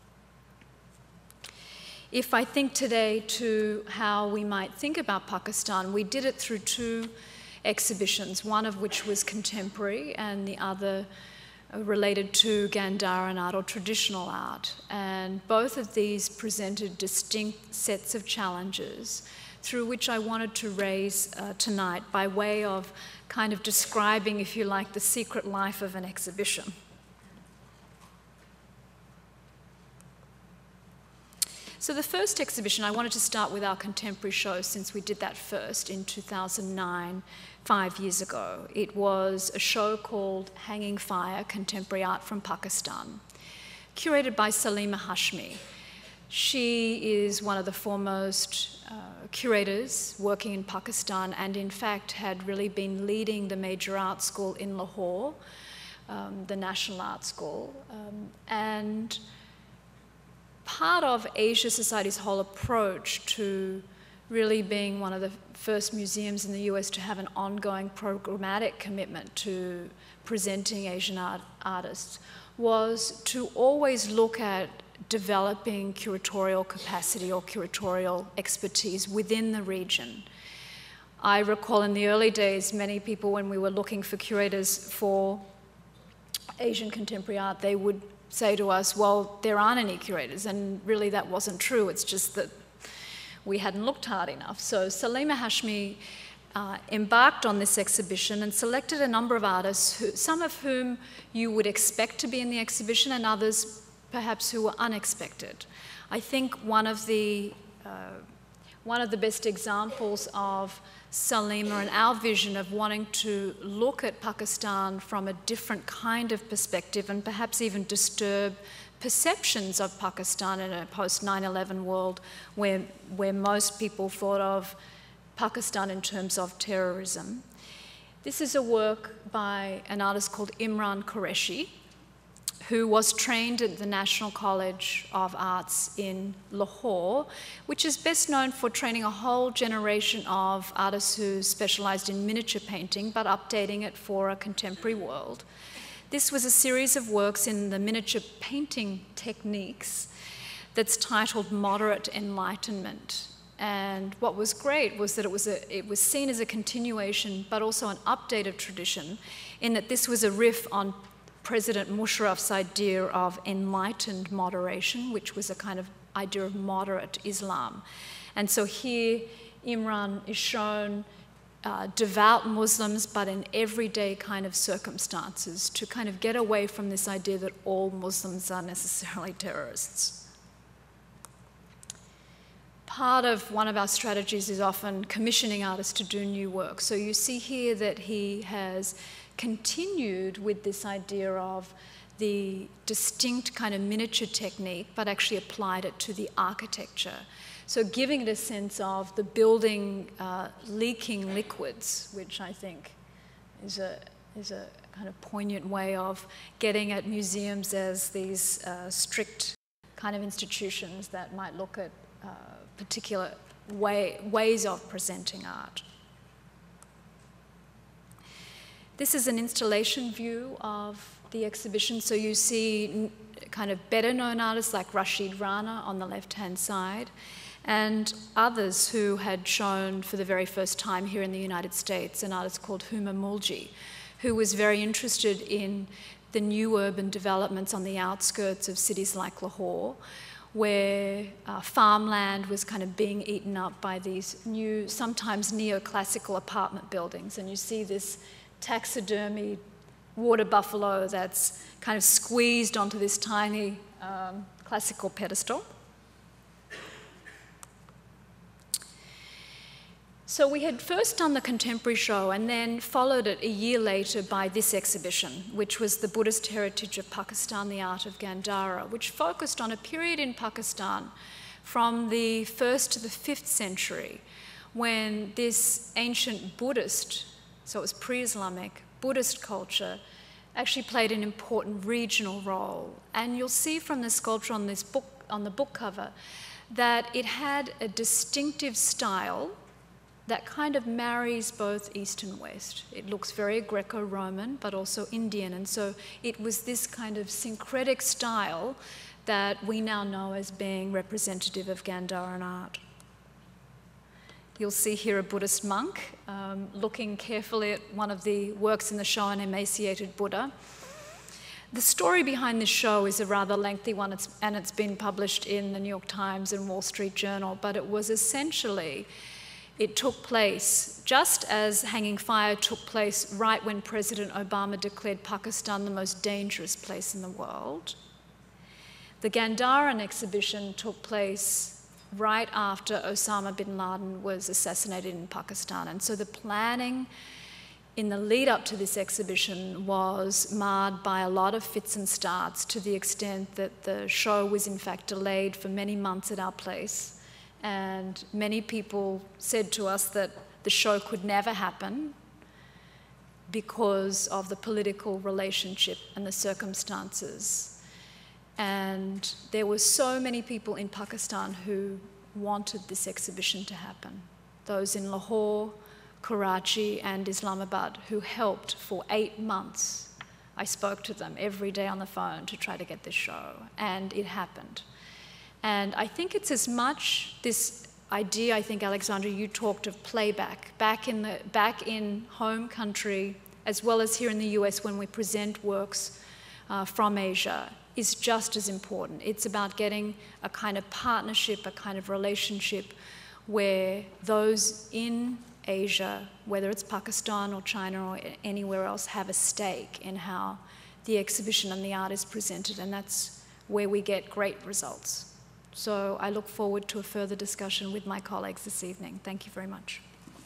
If I think today to how we might think about Pakistan, we did it through 2 exhibitions, one of which was contemporary and the other related to Gandharan art or traditional art. And both of these presented distinct sets of challenges through which I wanted to raise tonight by way of kind of describing, if you like, the secret life of an exhibition. So the first exhibition, I wanted to start with our contemporary show, since we did that first in 2009, 5 years ago. It was a show called Hanging Fire, Contemporary Art from Pakistan, curated by Salima Hashmi. She is one of the foremost curators working in Pakistan, and in fact had really been leading the major art school in Lahore, the National Art School. And part of Asia Society's whole approach to really being one of the first museums in the US to have an ongoing programmatic commitment to presenting Asian artists was to always look at developing curatorial capacity or curatorial expertise within the region. I recall in the early days, many people, when we were looking for curators for Asian contemporary art, they would say to us, well, there aren't any curators, and really that wasn't true. It's just that we hadn't looked hard enough. So Saleema Hashmi embarked on this exhibition and selected a number of artists, some of whom you would expect to be in the exhibition and others perhaps who were unexpected. I think one of the best examples of Saleema and our vision of wanting to look at Pakistan from a different kind of perspective and perhaps even disturb perceptions of Pakistan in a post-9/11 world where most people thought of Pakistan in terms of terrorism. This is a work by an artist called Imran Qureshi, who was trained at the National College of Arts in Lahore, which is best known for training a whole generation of artists who specialized in miniature painting, but updating it for a contemporary world. This was a series of works in the miniature painting techniques that's titled Moderate Enlightenment. And what was great was that it was seen as a continuation, but also an updated tradition, in that this was a riff on President Musharraf's idea of enlightened moderation, which was a kind of idea of moderate Islam. And so here, Imran is shown devout Muslims, but in everyday kind of circumstances, to kind of get away from this idea that all Muslims are necessarily terrorists. Part of one of our strategies is often commissioning artists to do new work. So you see here that he has continued with this idea of the distinct kind of miniature technique, but actually applied it to the architecture. So giving it a sense of the building leaking liquids, which I think is a kind of poignant way of getting at museums as these strict kind of institutions that might look at particular ways of presenting art. This is an installation view of the exhibition. So you see kind of better known artists like Rashid Rana on the left-hand side, and others who had shown for the very first time here in the United States, an artist called Huma Mulji, who was very interested in the new urban developments on the outskirts of cities like Lahore, where farmland was kind of being eaten up by these new, sometimes neoclassical apartment buildings. And you see this taxidermy water buffalo that's kind of squeezed onto this tiny classical pedestal. So we had first done the contemporary show and then followed it a year later by this exhibition, which was the Buddhist Heritage of Pakistan, the Art of Gandhara, which focused on a period in Pakistan from the 1st to the 5th century, when this ancient Buddhist, so it was pre-Islamic, Buddhist culture actually played an important regional role. And you'll see from the sculpture on this book, on the book cover, that it had a distinctive style that kind of marries both East and West. It looks very Greco-Roman, but also Indian. And so it was this kind of syncretic style that we now know as being representative of Gandharan art. You'll see here a Buddhist monk looking carefully at one of the works in the show, an emaciated Buddha. The story behind this show is a rather lengthy one, and it's been published in the New York Times and Wall Street Journal, but it was essentially, it took place just as Hanging Fire took place right when President Obama declared Pakistan the most dangerous place in the world. The Gandharan exhibition took place right after Osama bin Laden was assassinated in Pakistan. And so the planning in the lead up to this exhibition was marred by a lot of fits and starts, to the extent that the show was in fact delayed for many months at our place. And many people said to us that the show could never happen because of the political relationship and the circumstances. And there were so many people in Pakistan who wanted this exhibition to happen. Those in Lahore, Karachi, and Islamabad, who helped for 8 months I spoke to them every day on the phone to try to get this show, and it happened. And I think it's as much this idea, I think, Alexandra, you talked of playback, back in home country, as well as here in the US when we present works from Asia, is just as important. It's about getting a kind of partnership, a kind of relationship where those in Asia, whether it's Pakistan or China or anywhere else, have a stake in how the exhibition and the art is presented, and that's where we get great results. So I look forward to a further discussion with my colleagues this evening. Thank you very much.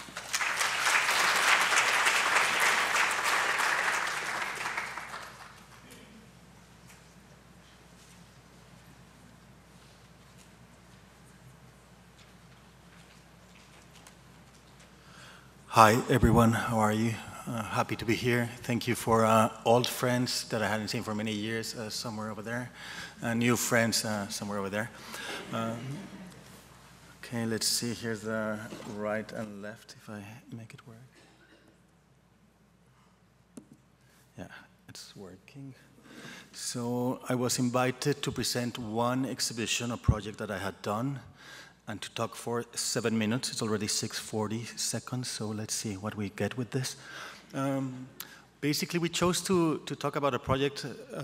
Hi, everyone. How are you? Happy to be here. Thank you for old friends that I hadn't seen for many years, somewhere over there. New friends, somewhere over there. Okay, let's see. Here's the right and left, if I make it work. Yeah, it's working. So I was invited to present one exhibition, a project that I had done, and to talk for 7 minutes. It's already 6:40 seconds, so let's see what we get with this. Basically, we chose to talk about a project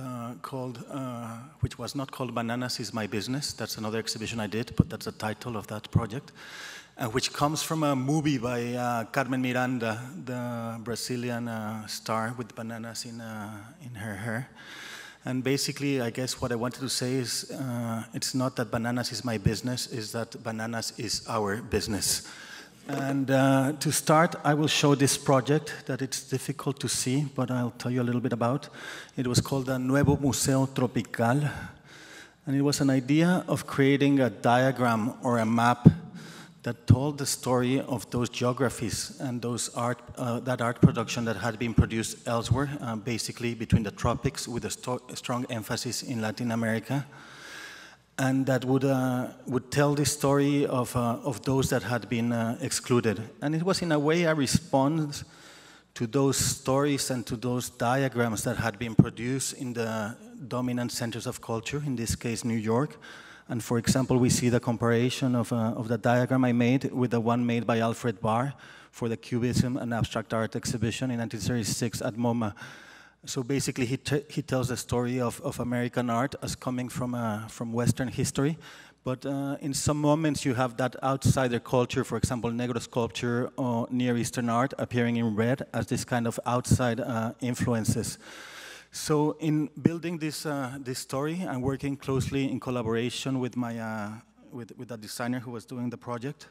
which was not called Bananas is My Business. That's another exhibition I did, but that's the title of that project, which comes from a movie by Carmen Miranda, the Brazilian star with bananas in her hair. And basically, I guess what I wanted to say is it's not that bananas is my business, it's that bananas is our business. And to start, I will show this project that it's difficult to see, but I'll tell you a little bit about. It was called the Nuevo Museo Tropical, and it was an idea of creating a diagram or a map that told the story of those geographies and those that art production that had been produced elsewhere, basically between the tropics with a strong emphasis in Latin America. And that would tell the story of those that had been excluded. And it was in a way a response to those stories and to those diagrams that had been produced in the dominant centers of culture, in this case, New York. And for example, we see the comparison of the diagram I made with the one made by Alfred Barr for the Cubism and Abstract Art exhibition in 1936 at MoMA. So basically, he tells the story of American art as coming from Western history, but in some moments you have that outsider culture, for example, Negro sculpture or Near Eastern art appearing in red as this kind of outside influences. So in building this story, I'm working closely in collaboration with with the designer who was doing the project.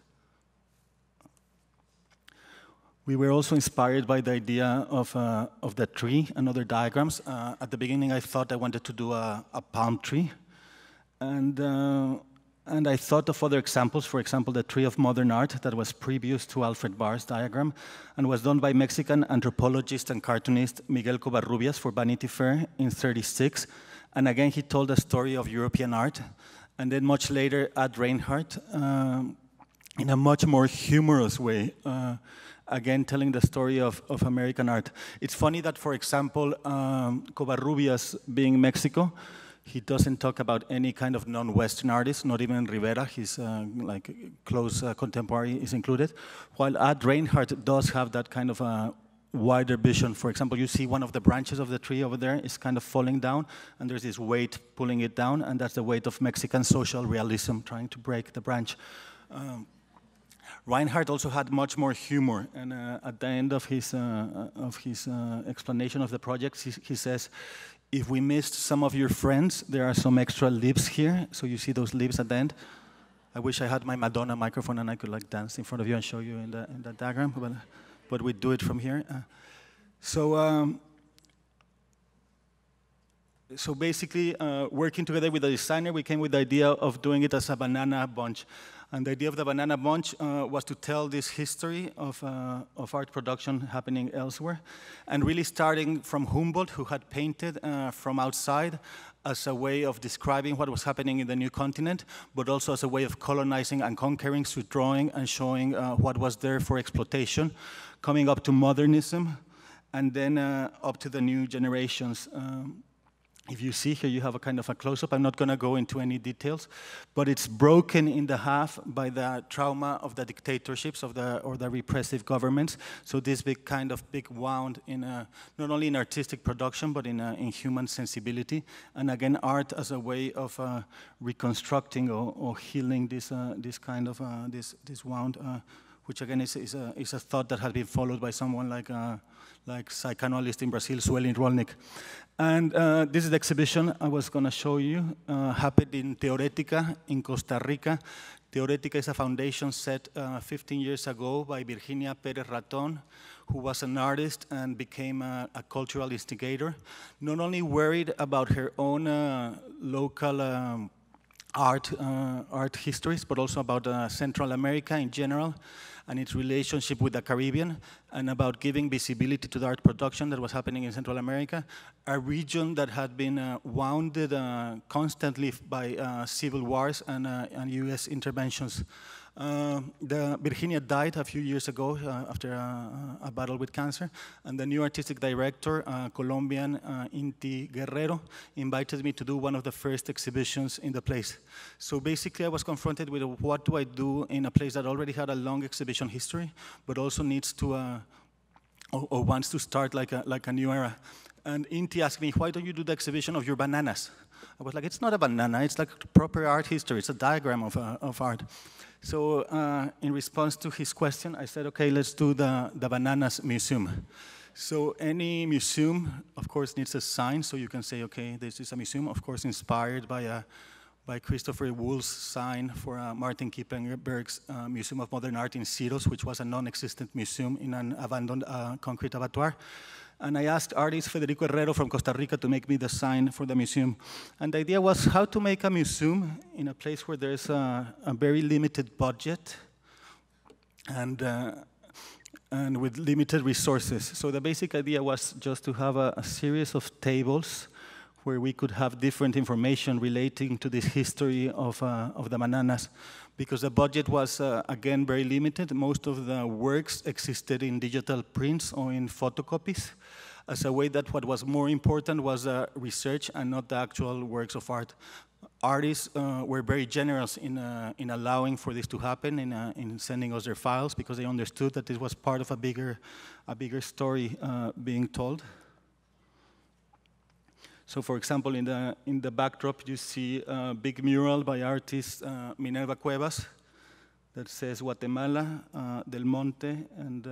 We were also inspired by the idea of the tree and other diagrams. At the beginning, I thought I wanted to do a palm tree. And I thought of other examples, for example, the tree of modern art that was previous to Alfred Barr's diagram and was done by Mexican anthropologist and cartoonist Miguel Covarrubias for Vanity Fair in '36. And again, he told the story of European art. And then much later, Ad Reinhardt, in a much more humorous way, again, telling the story of American art. It's funny that, for example, Covarrubias being Mexico, he doesn't talk about any kind of non-Western artist, not even Rivera, his like close contemporary is included, while Ad Reinhardt does have that kind of a wider vision. For example, you see one of the branches of the tree over there is kind of falling down, and there's this weight pulling it down, and that's the weight of Mexican social realism, trying to break the branch. Reinhardt also had much more humor, and at the end of his explanation of the project, he says, if we missed some of your friends, there are some extra lips here. So you see those lips at the end. I wish I had my Madonna microphone and I could like dance in front of you and show you in the diagram, but we do it from here. So basically, working together with the designer, we came with the idea of doing it as a banana bunch. And the idea of the banana bunch was to tell this history of art production happening elsewhere, and really starting from Humboldt, who had painted from outside as a way of describing what was happening in the new continent, but also as a way of colonizing and conquering through drawing and showing what was there for exploitation, coming up to modernism, and then up to the new generations. If you see here, you have a kind of a close-up. I'm not going to go into any details, but it's broken in the half by the trauma of the dictatorships or the repressive governments. So this big wound in not only in artistic production, but in human sensibility. And again, art as a way of reconstructing or healing this wound, which again is a thought that has been followed by someone like psychoanalyst in Brazil, Sueli Rolnik. And this is the exhibition I was going to show you, happened in Teorética in Costa Rica. Teorética is a foundation set 15 years ago by Virginia Pérez Raton, who was an artist and became a cultural instigator, not only worried about her own local art histories, but also about Central America in general and its relationship with the Caribbean, and about giving visibility to the art production that was happening in Central America, a region that had been wounded constantly by civil wars and US interventions. Virginia died a few years ago after a battle with cancer, and the new artistic director, Colombian Inti Guerrero, invited me to do one of the first exhibitions in the place. So basically I was confronted with what do I do in a place that already had a long exhibition history, but also needs to, or wants to start like a new era. And Inti asked me, why don't you do the exhibition of your bananas? I was like, it's not a banana, it's like proper art history, it's a diagram of art. So in response to his question, I said, okay, let's do the Bananas Museum. So any museum, of course, needs a sign, so you can say, okay, this is a museum, of course, inspired by Christopher Wool's sign for Martin Kippenberg's Museum of Modern Art in Syros, which was a non-existent museum in an abandoned concrete abattoir. And I asked artist Federico Herrero from Costa Rica to make me the sign for the museum. And the idea was how to make a museum in a place where there's a very limited budget and with limited resources. So the basic idea was just to have a series of tables where we could have different information relating to this history of the bananas, because the budget was, again, very limited. Most of the works existed in digital prints or in photocopies, as a way that what was more important was research and not the actual works of art. Artists were very generous in allowing for this to happen, in sending us their files, because they understood that this was part of a bigger story being told. So, for example, in the backdrop, you see a big mural by artist Minerva Cuevas that says Guatemala, Del Monte, and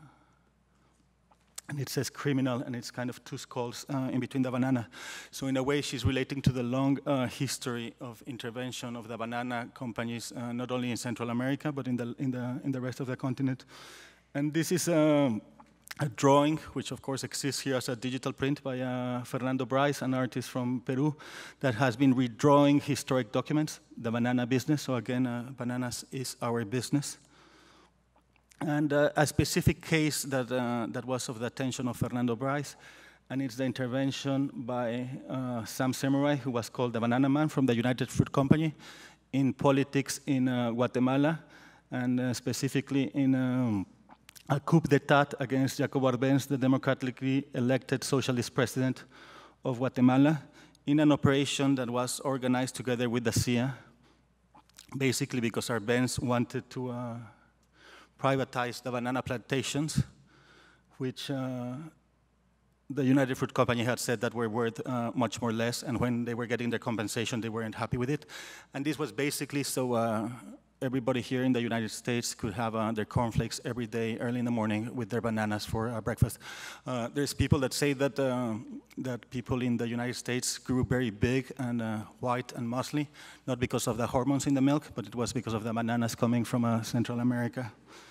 it says criminal, and it's kind of two skulls in between the banana. So in a way, she's relating to the long history of intervention of the banana companies, not only in Central America, but in the rest of the continent. And this is a drawing, which of course exists here as a digital print by Fernando Bryce, an artist from Peru, that has been redrawing historic documents, the banana business. So again, bananas is our business. And a specific case that was of the attention of Fernando Bryce, and it's the intervention by Sam Samurai, who was called the Banana Man from the United Fruit Company, in politics in Guatemala, and specifically in a coup d'etat against Jacobo Arbenz, the democratically elected socialist president of Guatemala, in an operation that was organized together with the CIA, basically because Arbenz wanted to privatize the banana plantations, which the United Fruit Company had said that were worth much more less, and when they were getting their compensation, they weren't happy with it. And this was basically so everybody here in the United States could have their cornflakes every day, early in the morning, with their bananas for breakfast. There's people that say that that people in the United States grew very big and white and muscly, not because of the hormones in the milk, but it was because of the bananas coming from Central America.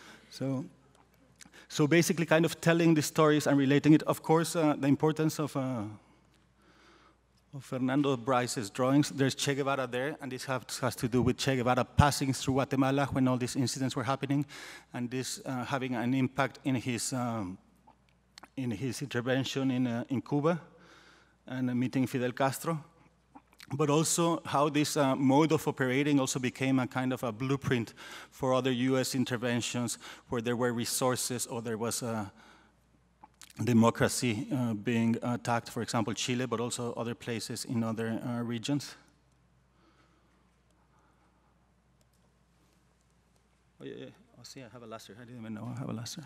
So basically kind of telling the stories and relating it. Of course, the importance of Fernando Bryce's drawings. There's Che Guevara there, and this has to do with Che Guevara passing through Guatemala when all these incidents were happening, and this having an impact in his intervention in Cuba and meeting Fidel Castro. But also how this mode of operating also became a kind of a blueprint for other US interventions where there were resources or there was democracy being attacked, for example, Chile, but also other places in other regions. Oh, yeah. Oh, see, I have a laser. I didn't even know I have a laser.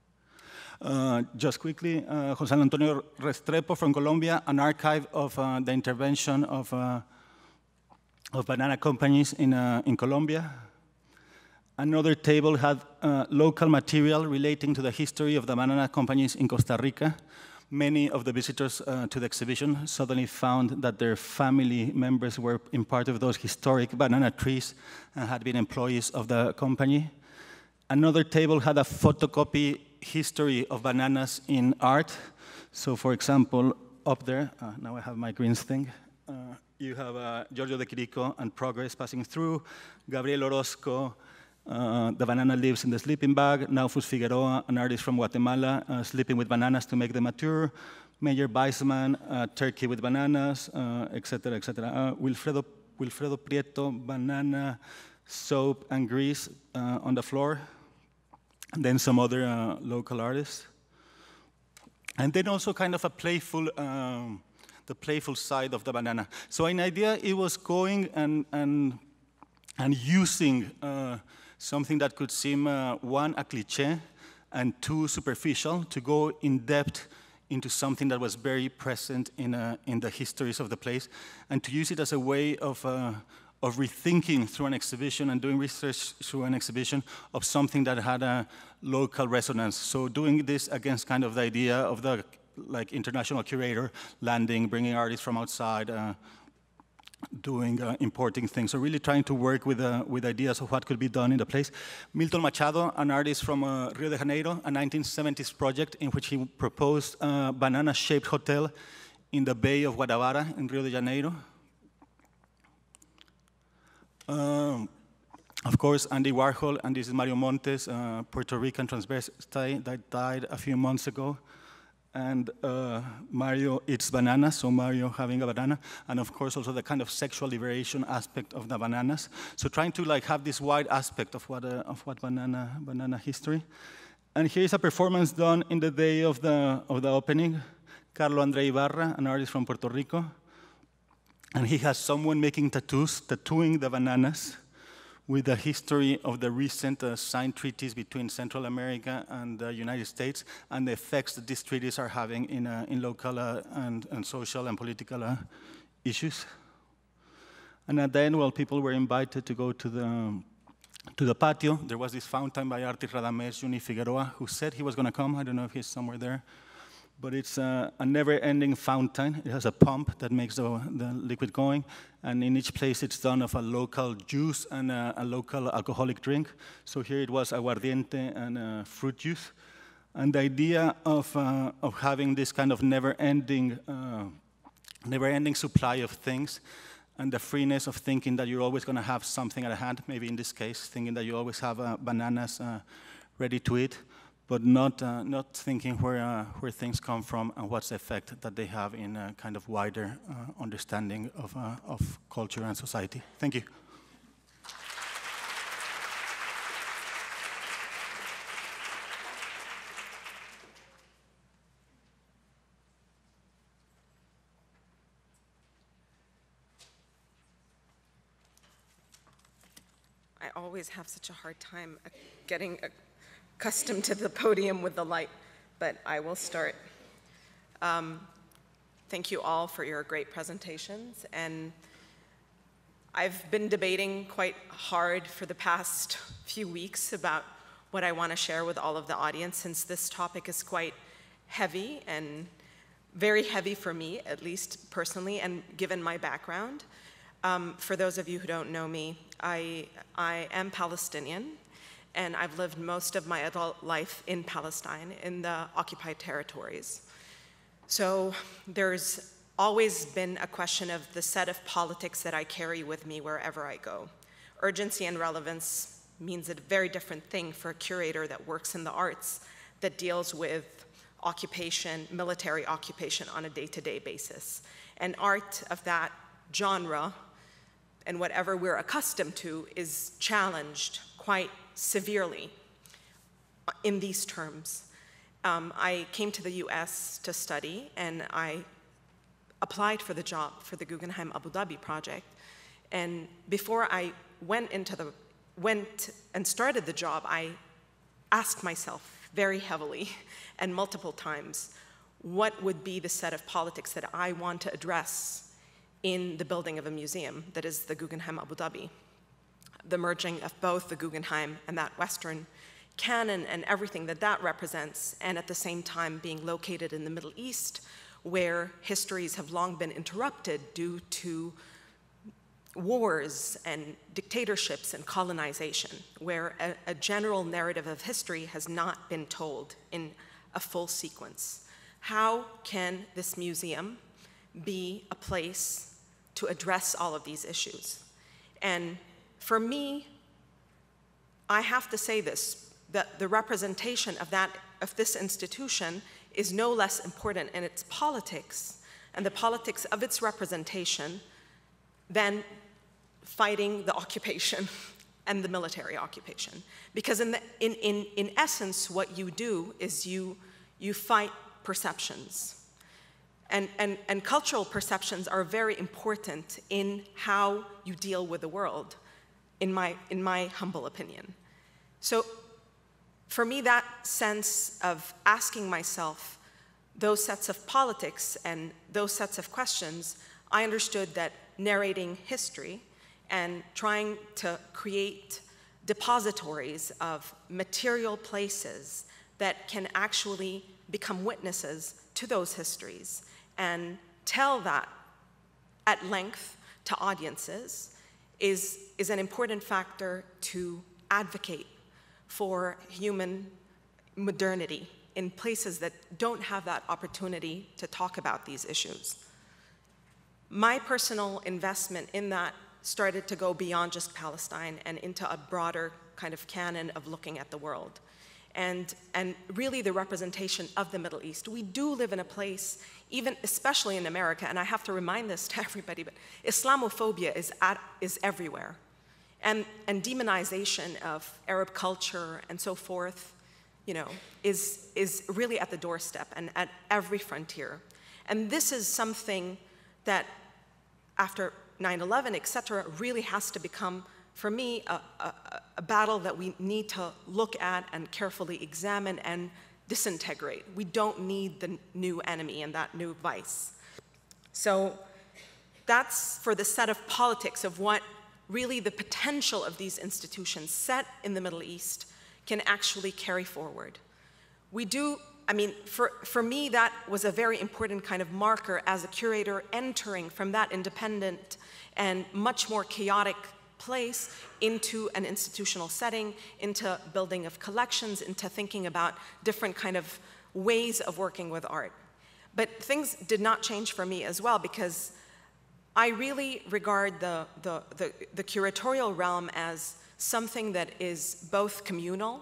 Just quickly, José Antonio Restrepo from Colombia, an archive of the intervention of banana companies in Colombia. Another table had local material relating to the history of the banana companies in Costa Rica. Many of the visitors to the exhibition suddenly found that their family members were in part of those historic banana trees and had been employees of the company. Another table had a photocopy history of bananas in art. So for example, up there, now I have my greens thing, you have Giorgio de Chirico and Progress passing through, Gabriel Orozco, the banana lives in the sleeping bag, Naufus Figueroa, an artist from Guatemala, sleeping with bananas to make them mature, Mayor Weissman, turkey with bananas, etc., etc. Wilfredo Prieto, banana, soap, and grease on the floor. And then some other local artists. And then also kind of a playful, the playful side of the banana. So an idea, it was going and using something that could seem, one, a cliché, and two, superficial, to go in depth into something that was very present in the histories of the place, and to use it as a way of rethinking through an exhibition and doing research through an exhibition of something that had a local resonance. So doing this against kind of the idea of the international curator landing, bringing artists from outside, doing importing things. So really trying to work with ideas of what could be done in the place. Milton Machado, an artist from Rio de Janeiro, a 1970s project in which he proposed a banana-shaped hotel in the Bay of Guanabara in Rio de Janeiro. Of course, Andy Warhol, and this is Mario Montes, Puerto Rican transvestite that died a few months ago. And Mario eats bananas, so Mario having a banana. And of course, also the kind of sexual liberation aspect of the bananas. So trying to have this wide aspect of what banana history. And here's a performance done in the day of the opening. Carlo André Barra, an artist from Puerto Rico. And he has someone making tattoos, tattooing the bananas with the history of the recent signed treaties between Central America and the United States and the effects that these treaties are having in local and social and political issues. And at the end, well, people were invited to go to the patio. There was this fountain by artist Radamés Juni Figueroa, who said he was going to come. I don't know if he's somewhere there. But it's a never-ending fountain. It has a pump that makes the liquid going. And in each place, it's done of a local juice and a local alcoholic drink. So here it was aguardiente and fruit juice. And the idea of having this kind of never-ending supply of things, and the freeness of thinking that you're always going to have something at hand, maybe in this case, thinking that you always have bananas ready to eat, but not thinking where things come from and what's the effect that they have in a kind of wider understanding of culture and society. Thank you. I always have such a hard time getting accustomed to the podium with the light, but I will start. Thank you all for your great presentations. And I've been debating quite hard for the past few weeks about what I want to share with all of the audience, since this topic is quite heavy and very heavy for me, at least personally, and given my background. For those of you who don't know me, I am Palestinian, and I've lived most of my adult life in Palestine, in the occupied territories. So there's always been a question of the set of politics that I carry with me wherever I go. Urgency and relevance means a very different thing for a curator that works in the arts, that deals with occupation, military occupation on a day-to-day basis. And art of that genre, and whatever we're accustomed to, is challenged quite severely in these terms. I came to the US to study, and I applied for the job for the Guggenheim Abu Dhabi project. And before I went and started the job, I asked myself very heavily and multiple times, what would be the set of politics that I want to address in the building of a museum that is the Guggenheim Abu Dhabi? The merging of both the Guggenheim and that Western canon and everything that that represents, and at the same time being located in the Middle East, where histories have long been interrupted due to wars and dictatorships and colonization, where a general narrative of history has not been told in a full sequence. How can this museum be a place to address all of these issues? And for me, I have to say this, that the representation of this institution is no less important in its politics and the politics of its representation than fighting the occupation and the military occupation. Because in essence, what you do is you fight perceptions. And cultural perceptions are very important in how you deal with the world, in my humble opinion. So for me, that sense of asking myself those sets of politics and those sets of questions, I understood that narrating history and trying to create depositories of material places that can actually become witnesses to those histories and tell that at length to audiences is an important factor to advocate for human modernity in places that don't have that opportunity to talk about these issues. My personal investment in that started to go beyond just Palestine and into a broader kind of canon of looking at the world. And really the representation of the Middle East. We do live in a place, even especially in America, and I have to remind this to everybody, but Islamophobia is everywhere. And demonization of Arab culture and so forth, you know, is really at the doorstep and at every frontier. And this is something that after 9/11, et cetera, really has to become, for me, a battle that we need to look at and carefully examine and disintegrate. We don't need the new enemy and that new vice. So that's for the set of politics of what really the potential of these institutions set in the Middle East can actually carry forward. We do, I mean, for me, that was a very important kind of marker as a curator entering from that independent and much more chaotic place into an institutional setting, into building of collections, into thinking about different kind of ways of working with art. But things did not change for me as well, because I really regard the curatorial realm as something that is both communal.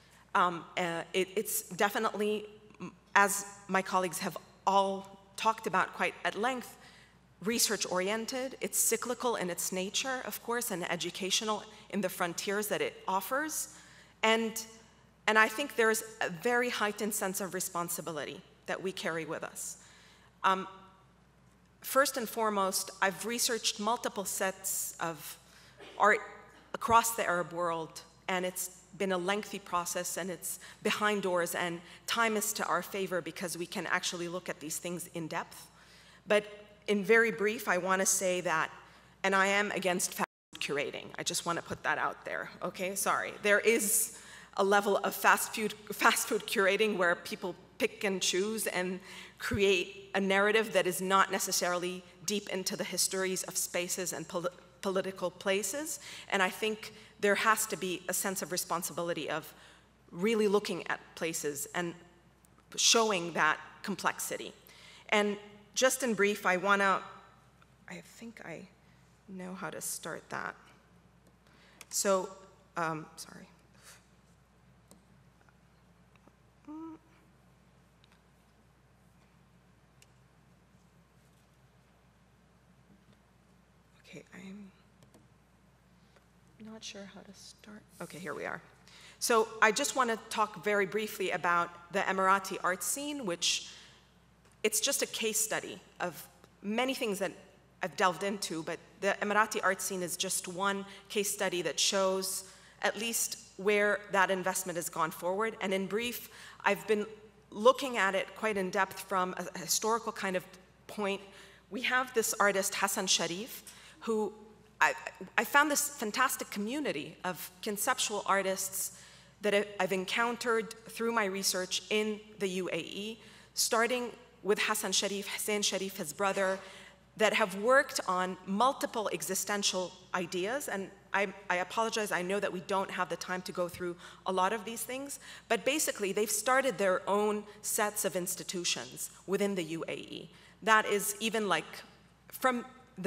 It's definitely, as my colleagues have all talked about quite at length, research-oriented. It's cyclical in its nature, of course, and educational in the frontiers that it offers. And I think there's a very heightened sense of responsibility that we carry with us. First and foremost, I've researched multiple sets of art across the Arab world, and it's been a lengthy process, and it's behind doors, and time is to our favor because we can actually look at these things in depth. But in very brief, I want to say that, and I am against fast food curating. I just want to put that out there, okay? Sorry. There is a level of fast food curating where people pick and choose and create a narrative that is not necessarily deep into the histories of spaces and political places. And I think there has to be a sense of responsibility of really looking at places and showing that complexity. And just in brief, I think I know how to start that. So, sorry. Okay, I'm not not sure how to start. Okay, here we are. So I just want to talk very briefly about the Emirati art scene, which it's just a case study of many things that I've delved into, but the Emirati art scene is just one case study that shows at least where that investment has gone forward. And in brief, I've been looking at it quite in depth from a historical kind of point. We have this artist, Hassan Sharif, who I found this fantastic community of conceptual artists that I've encountered through my research in the UAE, starting with Hassan Sharif, Hussein Sharif, his brother, that have worked on multiple existential ideas. And I apologize, I know that we don't have the time to go through a lot of these things, but basically they've started their own sets of institutions within the UAE. That is even like from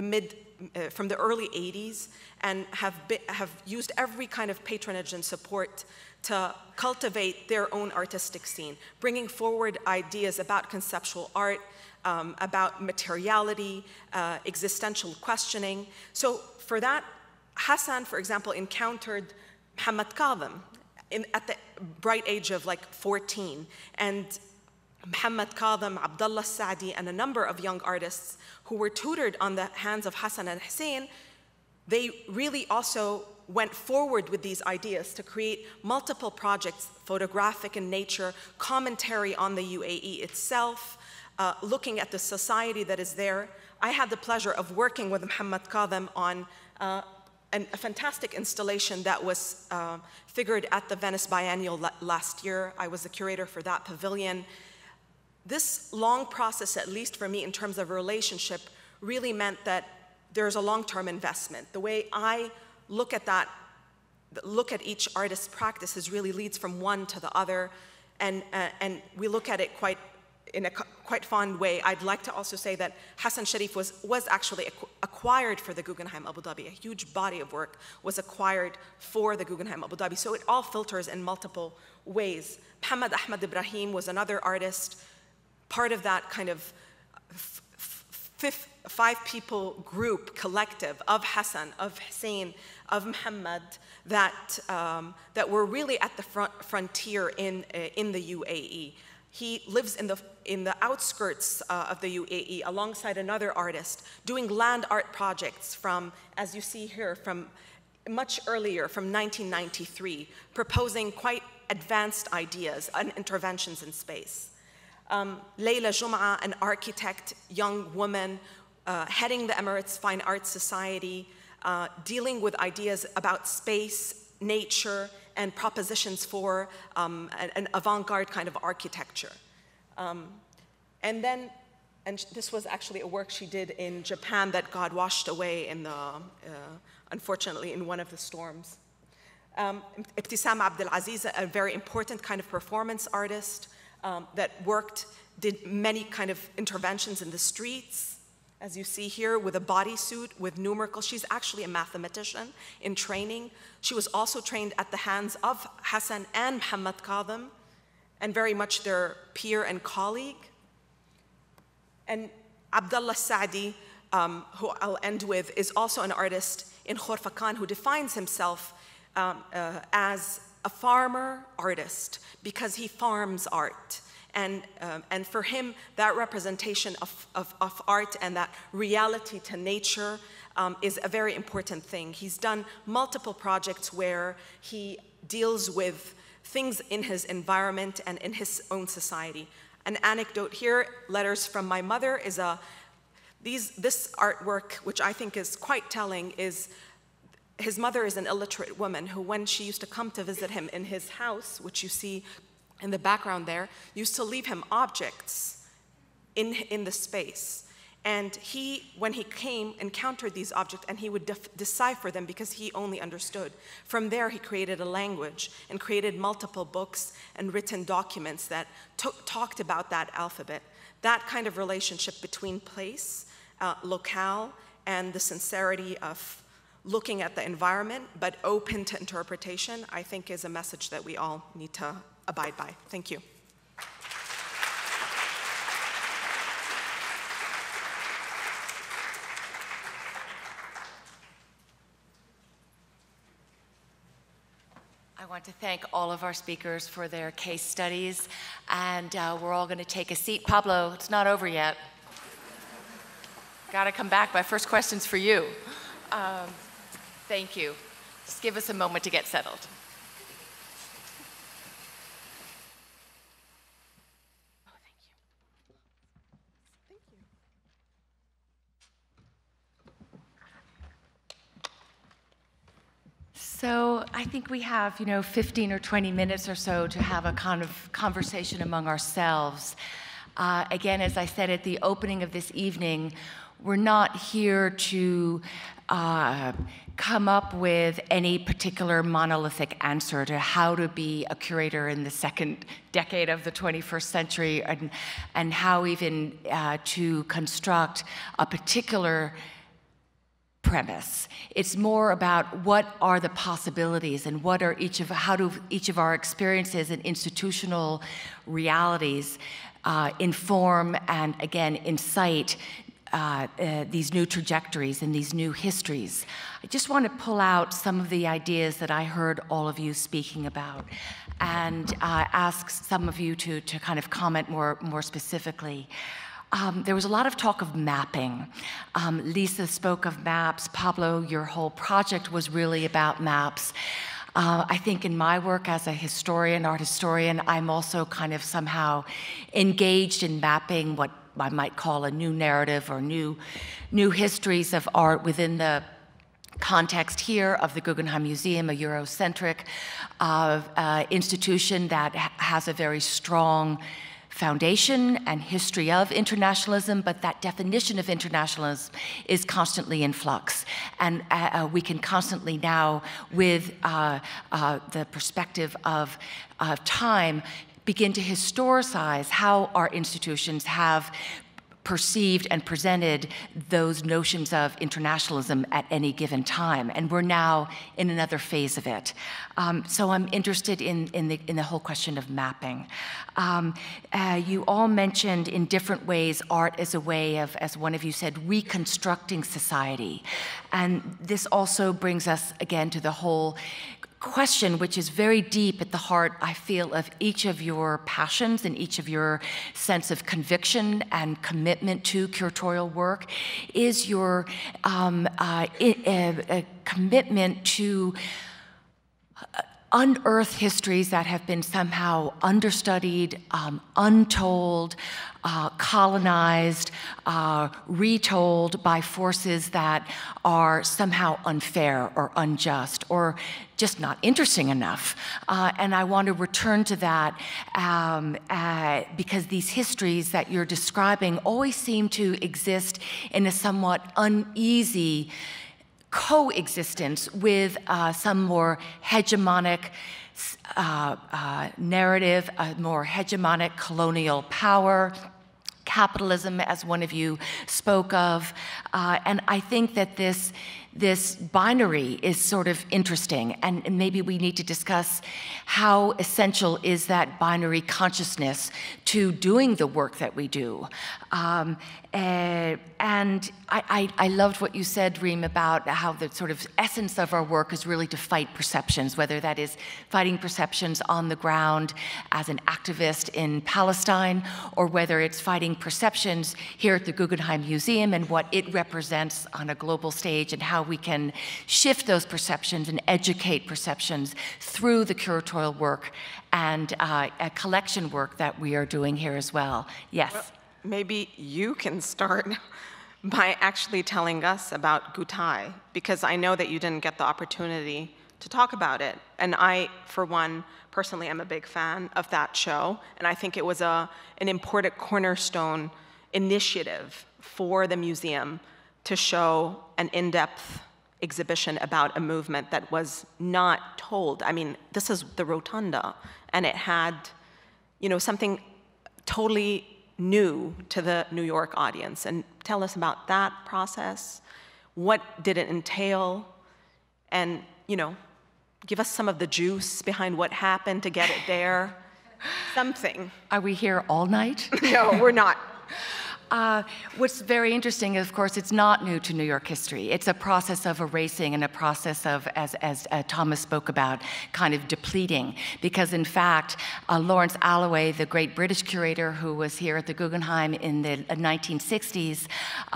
the early 80s, and have used every kind of patronage and support to cultivate their own artistic scene, bringing forward ideas about conceptual art, about materiality, existential questioning. So for that, Hassan, for example, encountered Muhammad Kadhim at the bright age of like 14, and Muhammad Kadhim, Abdullah Saadi, and a number of young artists who were tutored on the hands of Hassan and Hussein, they really also went forward with these ideas to create multiple projects, photographic in nature, commentary on the UAE itself, looking at the society that is there. I had the pleasure of working with Muhammad Kadhim on a fantastic installation that was figured at the Venice Biennial last year. I was the curator for that pavilion. This long process, at least for me in terms of relationship, really meant that there's a long-term investment. The way I look at that, look at each artist's practices really leads from one to the other, and we look at it in a quite fond way. I'd like to also say that Hassan Sharif was actually acquired for the Guggenheim Abu Dhabi. A huge body of work was acquired for the Guggenheim Abu Dhabi. So it all filters in multiple ways. Muhammad Ahmad Ibrahim was another artist, part of that kind of five-people group, collective of Hassan, of Hussein, of Muhammad, that were really at the frontier in the UAE. He lives in the outskirts of the UAE alongside another artist, doing land art projects from, as you see here, from much earlier, from 1993, proposing quite advanced ideas and interventions in space. Leila Jum'a, an architect, young woman, heading the Emirates Fine Arts Society, dealing with ideas about space, nature, and propositions for an avant-garde kind of architecture. And this was actually a work she did in Japan that got washed away in unfortunately, in one of the storms. Ibtisam Abdelaziz, a very important kind of performance artist, that did many kind of interventions in the streets, as you see here, with a bodysuit, with numerical. She's actually a mathematician in training. She was also trained at the hands of Hassan and Muhammad Kadhim, and very much their peer and colleague. And Abdullah Saadi, who I'll end with, is also an artist in Khorfakan who defines himself as a farmer artist because he farms art. And for him, that representation of art and that reality to nature is a very important thing. He's done multiple projects where he deals with things in his environment and in his own society. An anecdote here, Letters from My Mother, is this artwork, which I think is quite telling, is his mother is an illiterate woman who, when she used to come to visit him in his house, which you see in the background there, used to leave him objects in the space. And he, when he came, encountered these objects, and he would decipher them because he only understood. From there, he created a language and created multiple books and written documents that talked about that alphabet. That kind of relationship between place, locale, and the sincerity of looking at the environment, but open to interpretation, I think is a message that we all need to abide by. Thank you. I want to thank all of our speakers for their case studies, and we're all going to take a seat. Pablo, it's not over yet. Got to come back. My first question's for you. Thank you. Just give us a moment to get settled. So I think we have, 15 or 20 minutes or so to have a kind of conversation among ourselves. Again, as I said at the opening of this evening, we're not here to come up with any particular monolithic answer to how to be a curator in the second decade of the 21st century and how even to construct a particular premise. It's more about what are the possibilities and what are how do each of our experiences and institutional realities inform and again incite these new trajectories and these new histories. I just want to pull out some of the ideas that I heard all of you speaking about and ask some of you to kind of comment more specifically. There was a lot of talk of mapping. Leeza spoke of maps. Pablo, your whole project was really about maps. I think in my work as a historian, art historian, I'm also kind of somehow engaged in mapping what I might call a new narrative or new histories of art within the context here of the Guggenheim Museum, a Eurocentric institution that has a very strong foundation and history of internationalism, but that definition of internationalism is constantly in flux. And we can constantly now, with the perspective of time, begin to historicize how our institutions have perceived and presented those notions of internationalism at any given time, and we're now in another phase of it. So I'm interested in the whole question of mapping. You all mentioned in different ways art as a way of, as one of you said, reconstructing society, and this also brings us again to the whole question, which is very deep at the heart, I feel, of each of your passions and each of your sense of conviction and commitment to curatorial work, is your commitment to unearth histories that have been somehow understudied, untold, colonized, retold by forces that are somehow unfair or unjust or just not interesting enough. And I want to return to that because these histories that you're describing always seem to exist in a somewhat uneasy coexistence with some more hegemonic narrative, a more hegemonic colonial power, capitalism, as one of you spoke of. And I think that this binary is sort of interesting, and maybe we need to discuss how essential is that binary consciousness to doing the work that we do. And I loved what you said, Reem, about how the sort of essence of our work is really to fight perceptions, whether that is fighting perceptions on the ground as an activist in Palestine, or whether it's fighting perceptions here at the Guggenheim Museum and what it represents on a global stage and how we can shift those perceptions and educate perceptions through the curatorial work and a collection work that we are doing here as well. Yes? Well, maybe you can start by actually telling us about Gutai, because I know that you didn't get the opportunity to talk about it. And I, for one, personally am a big fan of that show, and I think it was an important cornerstone initiative for the museum to show an in-depth exhibition about a movement that was not told. I mean, this is the Rotunda, and it had, something totally new to the New York audience. And tell us about that process. What did it entail? And, give us some of the juice behind what happened to get it there. Something. Are we here all night? No, we're not. What's very interesting, of course, it's not new to New York history. It's a process of erasing and a process of, as Thomas spoke about, kind of depleting. Because in fact, Lawrence Alloway, the great British curator who was here at the Guggenheim in the 1960s,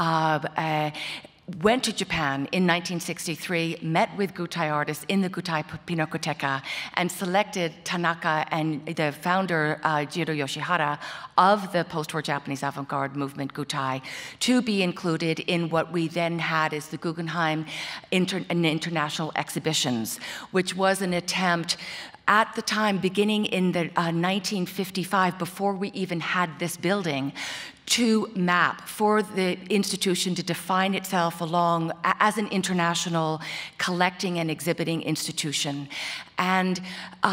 went to Japan in 1963, met with Gutai artists in the Gutai Pinakotheka, and selected Tanaka and the founder, Jiro Yoshihara, of the post-war Japanese avant-garde movement, Gutai, to be included in what we then had as the Guggenheim International Exhibitions, which was an attempt at the time, beginning in the 1955, before we even had this building, to map for the institution to define itself along as an international collecting and exhibiting institution. And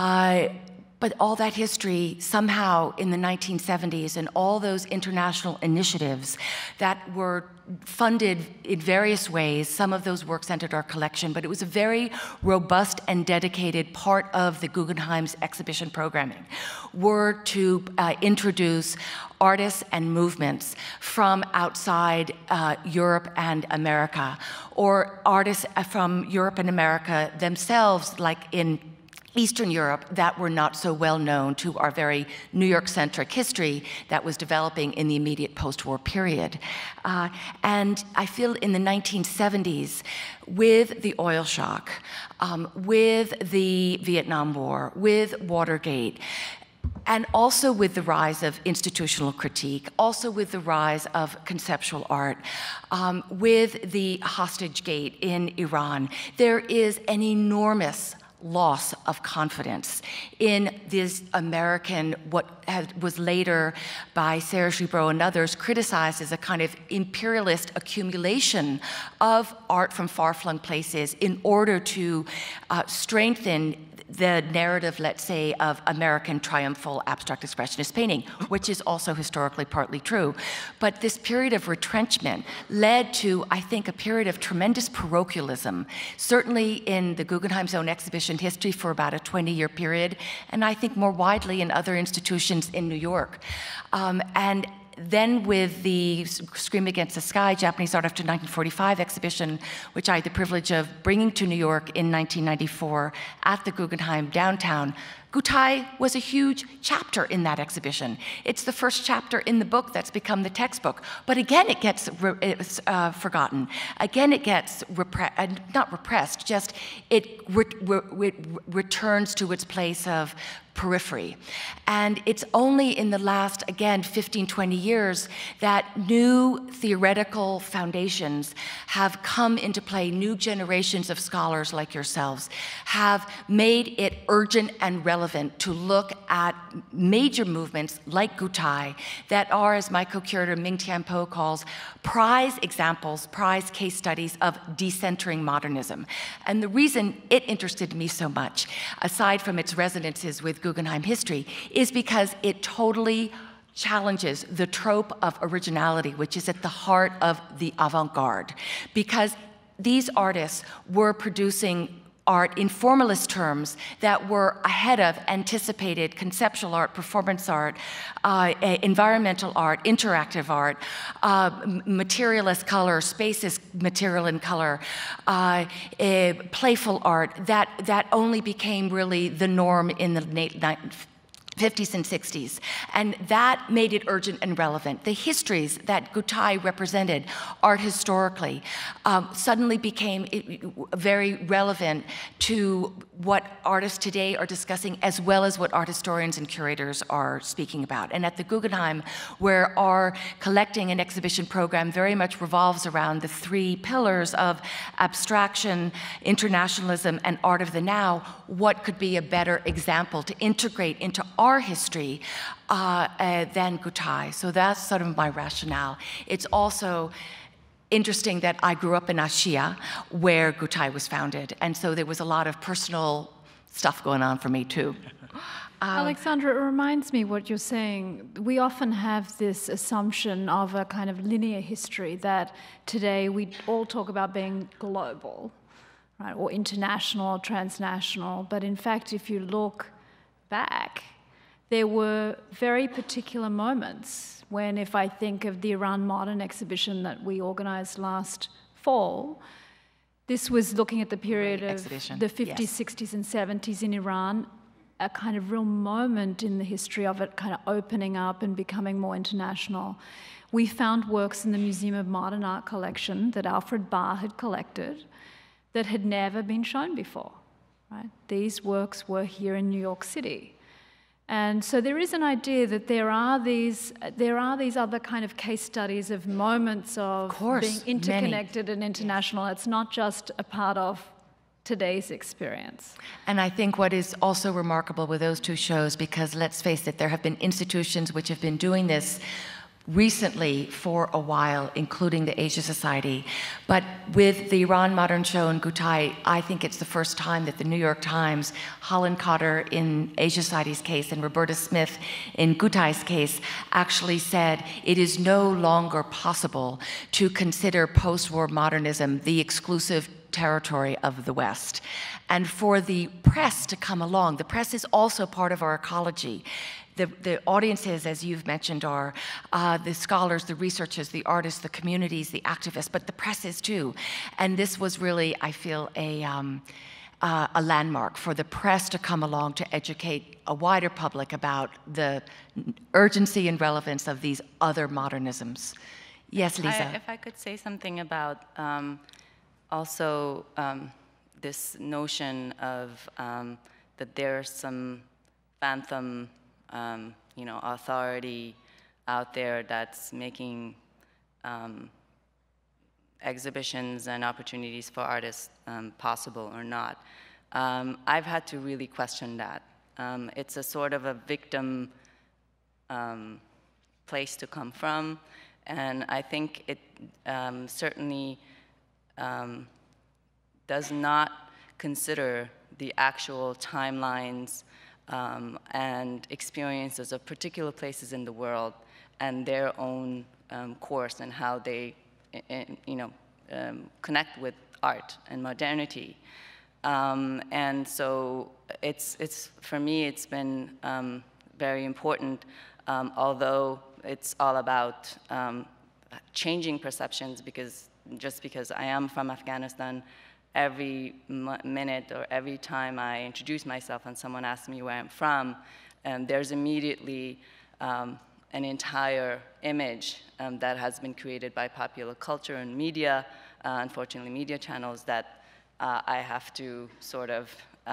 but all that history somehow in the 1970s and all those international initiatives that were funded in various ways, some of those works entered our collection, but it was a very robust and dedicated part of the Guggenheim's exhibition programming, were to introduce artists and movements from outside Europe and America, or artists from Europe and America themselves, like in Eastern Europe, that were not so well known to our very New York-centric history that was developing in the immediate post-war period. And I feel in the 1970s, with the oil shock, with the Vietnam War, with Watergate, and also with the rise of institutional critique, also with the rise of conceptual art, with the hostage gate in Iran, there is an enormous loss of confidence in this American, what was later by Serge Ribot and others criticized as a kind of imperialist accumulation of art from far-flung places in order to strengthen the narrative, let's say, of American triumphal abstract expressionist painting, which is also historically partly true. But this period of retrenchment led to, I think, a period of tremendous parochialism, certainly in the Guggenheim's own exhibition history for about a 20-year period, and I think more widely in other institutions in New York. And then with the Scream Against the Sky, Japanese Art After 1945 exhibition, which I had the privilege of bringing to New York in 1994 at the Guggenheim downtown, Gutai was a huge chapter in that exhibition. It's the first chapter in the book that's become the textbook. But again, it gets forgotten. Again, it gets not repressed, just it returns to its place of periphery. And it's only in the last, again, 15, 20 years that new theoretical foundations have come into play. New generations of scholars like yourselves have made it urgent and relevant to look at major movements like Gutai that are, as my co-curator Ming Tian Po calls, prize examples, prize case studies of decentering modernism. And the reason it interested me so much, aside from its resonances with Guggenheim history, is because it totally challenges the trope of originality, which is at the heart of the avant-garde. Because these artists were producing art in formalist terms that were ahead of anticipated conceptual art, performance art, environmental art, interactive art, materialist color, spaces, material and color, playful art, that only became really the norm in the 50s and 60s. And that made it urgent and relevant. The histories that Gutai represented art historically suddenly became very relevant to what artists today are discussing, as well as what art historians and curators are speaking about. And at the Guggenheim, where our collecting and exhibition program very much revolves around the three pillars of abstraction, internationalism, and art of the now, what could be a better example to integrate into our history than Gutai? So that's sort of my rationale. It's also interesting that I grew up in Ashia, where Gutai was founded, and so there was a lot of personal stuff going on for me too. Alexandra, it reminds me what you're saying. We often have this assumption of a kind of linear history that today we all talk about being global, right, or international or transnational, but in fact, if you look back, there were very particular moments when, if I think of the Iran Modern exhibition that we organized last fall, this was looking at the period of the 50s, yes. 60s, and 70s in Iran, a kind of real moment in the history of it kind of opening up and becoming more international. We found works in the Museum of Modern Art collection that Alfred Barr had collected that had never been shown before. Right? These works were here in New York City. And so there is an idea that there are these other kind of case studies of moments of being interconnected and international. It's not just a part of today's experience. And I think what is also remarkable with those two shows, because let's face it, there have been institutions which have been doing this recently for a while, including the Asia Society. But with the Iran Modern Show in Gutai, I think it's the first time that the New York Times, Holland Cotter in Asia Society's case, and Roberta Smith in Gutai's case, actually said it is no longer possible to consider post-war modernism the exclusive territory of the West. And for the press to come along, the press is also part of our ecology. The audiences, as you've mentioned, are the scholars, the researchers, the artists, the communities, the activists, but the press is too. And this was really, I feel, a landmark for the press to come along to educate a wider public about the urgency and relevance of these other modernisms. Yes, Leeza. If I could say something about also this notion of that there's some phantom authority out there that's making exhibitions and opportunities for artists possible or not. I've had to really question that. It's a sort of a victim place to come from, and I think it certainly does not consider the actual timelines and experiences of particular places in the world and their own course and how they, connect with art and modernity. And so it's for me, it's been very important, although it's all about changing perceptions, because just because I am from Afghanistan, every minute or every time I introduce myself and someone asks me where I'm from, there's immediately an entire image that has been created by popular culture and media, unfortunately media channels, that I have to sort of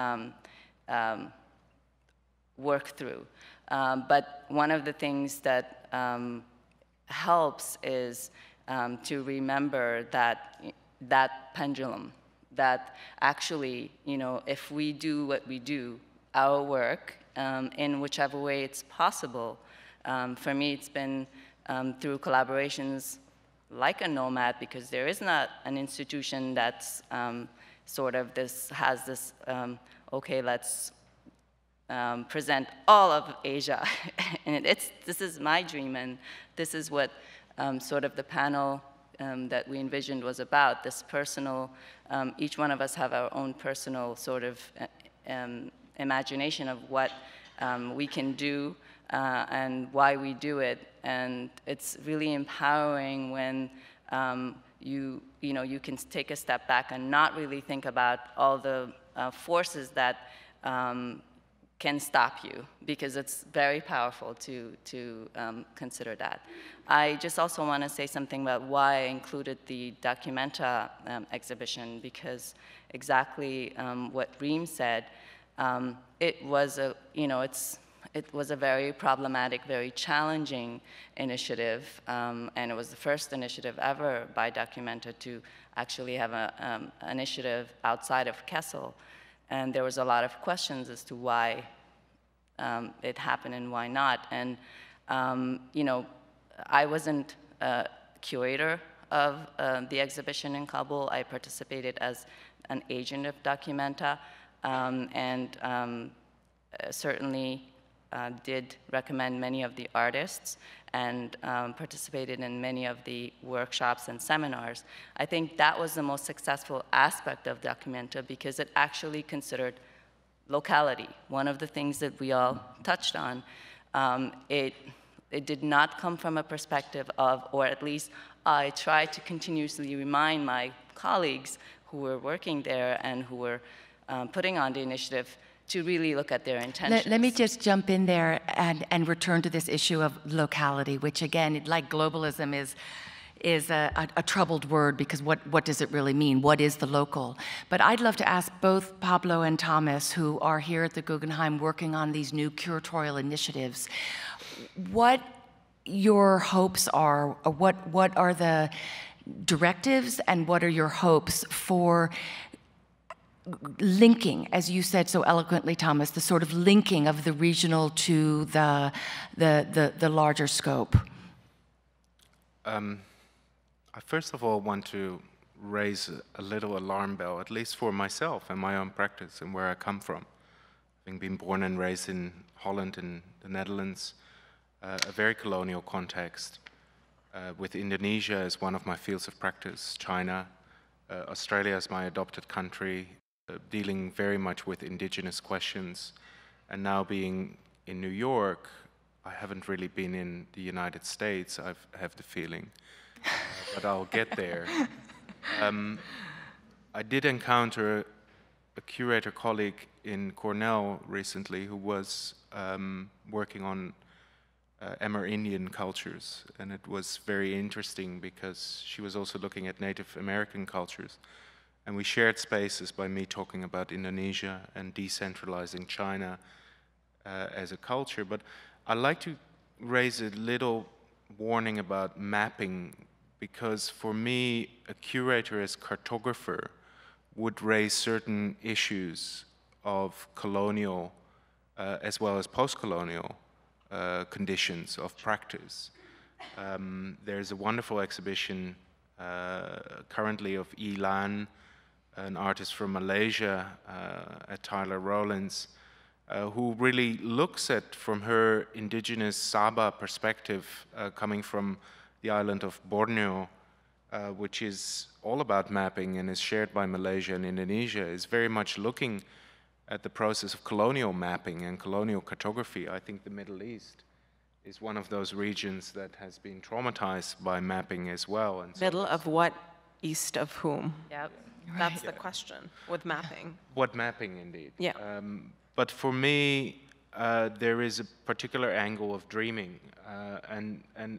work through. But one of the things that helps is to remember that pendulum, that actually, if we do what we do, our work, in whichever way it's possible. For me, it's been through collaborations like a Nomad, because there is not an institution that's sort of has this, okay, let's present all of Asia. And this is my dream, and this is what sort of the panel that we envisioned was about, this personal, each one of us have our own personal sort of imagination of what we can do and why we do it. And it's really empowering when you can take a step back and not really think about all the forces that can stop you, because it's very powerful to consider that. I just also want to say something about why I included the Documenta exhibition, because exactly what Reem said, it was a very problematic, very challenging initiative, and it was the first initiative ever by Documenta to actually have an initiative outside of Kessel. And there was a lot of questions as to why it happened and why not. And I wasn't a curator of the exhibition in Kabul. I participated as an agent of Documenta, and certainly did recommend many of the artists and participated in many of the workshops and seminars. I think that was the most successful aspect of Documenta, because it actually considered locality. One of the things that we all touched on, it did not come from a perspective of, or at least I tried to continuously remind my colleagues who were working there and who were putting on the initiative to really look at their intentions. Let me just jump in there and return to this issue of locality, which again, like globalism, is a troubled word, because what does it really mean? What is the local? But I'd love to ask both Pablo and Thomas, who are here at the Guggenheim working on these new curatorial initiatives, what your hopes are, or what are the directives and what are your hopes for linking, as you said so eloquently, Thomas, the sort of linking of the regional to the larger scope? I first of all want to raise a little alarm bell, at least for myself and my own practice and where I come from. Having been born and raised in Holland and the Netherlands, a very colonial context, with Indonesia as one of my fields of practice, China, Australia as my adopted country, dealing very much with indigenous questions, and now being in New York. I haven't really been in the United States, I have the feeling. But I'll get there. I did encounter a curator colleague in Cornell recently who was working on Amerindian cultures, and it was very interesting because she was also looking at Native American cultures. And we shared spaces by me talking about Indonesia and decentralizing China as a culture. But I'd like to raise a little warning about mapping, because for me, a curator as cartographer would raise certain issues of colonial as well as post-colonial conditions of practice. There's a wonderful exhibition currently of Lan, an artist from Malaysia, at Tyler Rowlands, who really looks at, from her indigenous Sabah perspective, coming from the island of Borneo, which is all about mapping and is shared by Malaysia and Indonesia, is very much looking at the process of colonial mapping and colonial cartography. I think the Middle East is one of those regions that has been traumatized by mapping as well. And so Middle of what? East of whom? Yep. That's the question with mapping. What mapping, indeed. Yeah. But for me, there is a particular angle of dreaming, and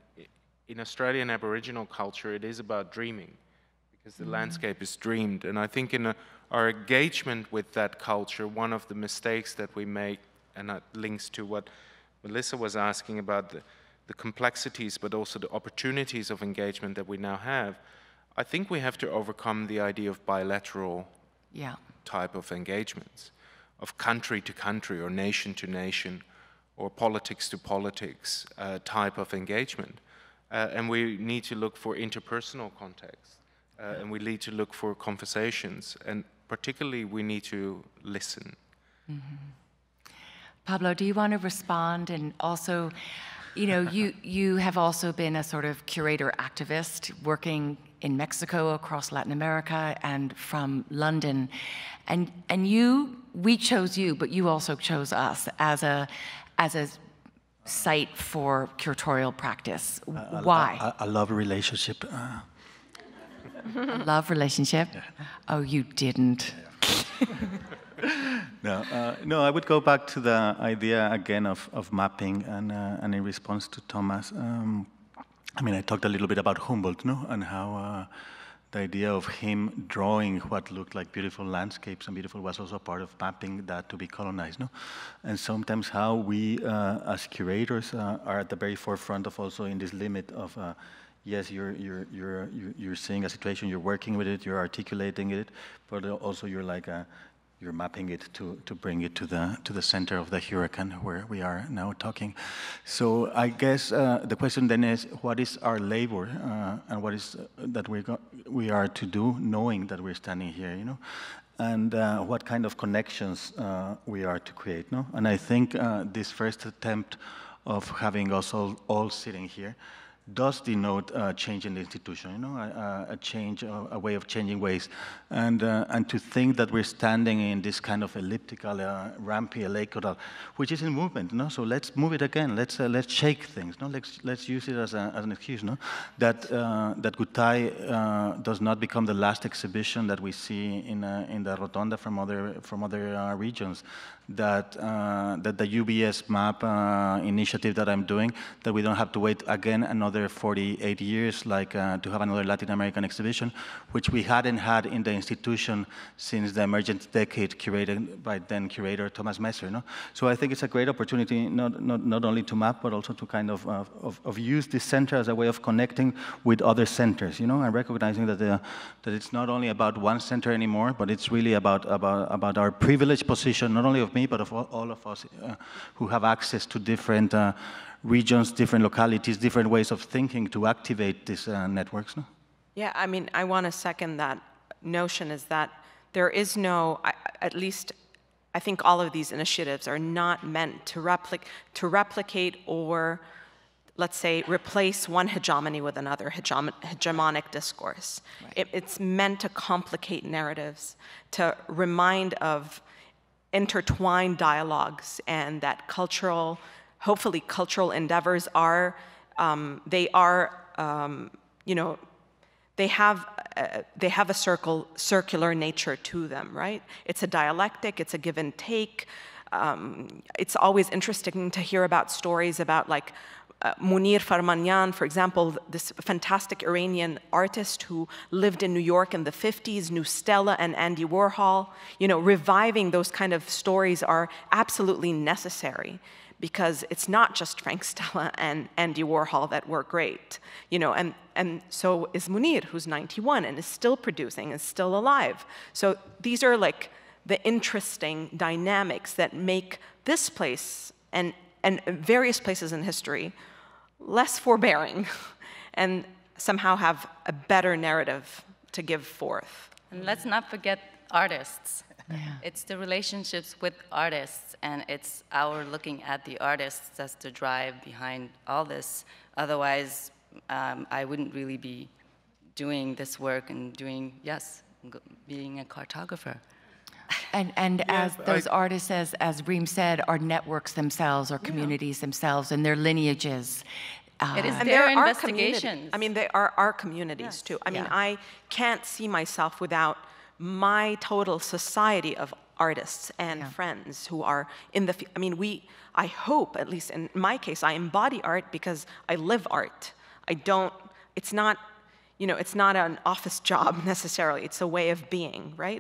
in Australian Aboriginal culture, it is about dreaming, because the landscape is dreamed. And I think in our engagement with that culture, one of the mistakes that we make, and that links to what Melissa was asking about the complexities, but also the opportunities of engagement that we now have, I think we have to overcome the idea of bilateral type of engagements, of country to country or nation to nation or politics to politics type of engagement. And we need to look for interpersonal context, and we need to look for conversations, and particularly we need to listen. Pablo, do you want to respond? And also, you know, you have also been a sort of curator activist working in Mexico, across Latin America, and from London. And we chose you, but you also chose us as a site for curatorial practice. Why? I love a relationship. Love relationship? Yeah. Oh, you didn't. No, I would go back to the idea again of mapping, and in response to Thomas, I mean, I talked a little bit about Humboldt, no, and how the idea of him drawing what looked like beautiful landscapes and beautiful was also part of mapping that to be colonized, no, and sometimes how we as curators are at the very forefront of also in this limit of. Yes, you're seeing a situation, you're working with it, you're articulating it, but also you're like you're mapping it to bring it to the center of the hurricane where we are now talking. So I guess the question then is, what is our labor and what is that we are to do, knowing that we're standing here, you know, and what kind of connections we are to create, no? And I think this first attempt of having us all sitting here does denote a change in the institution, you know, a change, a way of changing ways. And to think that we're standing in this kind of elliptical, rampy electoral, which is in movement, no? So let's move it again. Let's shake things, no? Let's use it as an excuse, no? That Gutai does not become the last exhibition that we see in the Rotonda from other regions. That the UBS map initiative that I'm doing, that we don't have to wait again another 48 years, like to have another Latin American exhibition, which we hadn't had in the institution since the emergent decade, curated by then curator Thomas Messer. No? So I think it's a great opportunity, not only to map, but also to kind of use this center as a way of connecting with other centers, you know, and recognizing that it's not only about one center anymore, but it's really about our privileged position, not only of me, but of all of us who have access to different regions, different localities, different ways of thinking to activate these networks. No? Yeah, I mean, I want to second that notion, is that there is no, at least I think all of these initiatives are not meant to replicate or, let's say, replace one hegemony with another hegemonic discourse. Right. It's meant to complicate narratives, to remind of intertwined dialogues, and that hopefully cultural endeavors are, you know, they have a circular nature to them, right? It's a dialectic, it's a give and take. It's always interesting to hear about stories about, like, Munir Farmanyan, for example, this fantastic Iranian artist who lived in New York in the 50s, knew Stella and Andy Warhol. You know, reviving those kind of stories are absolutely necessary, because it's not just Frank Stella and Andy Warhol that were great. You know, and so is Munir, who's 91 and is still producing, is still alive. So these are like the interesting dynamics that make this place and various places in history less forbearing and somehow have a better narrative to give forth. And let's not forget artists. Yeah. It's the relationships with artists, and it's our looking at the artists that's the drive behind all this. Otherwise, I wouldn't really be doing this work and being a cartographer. And as those artists, as Reem said, are networks themselves, or communities themselves, and their lineages. It is their investigations. I mean, they are our communities, too. I mean, I can't see myself without my total society of artists and friends who are in the field. I mean, I hope, at least in my case, I embody art because I live art. It's not, you know, it's not an office job necessarily. It's a way of being, right?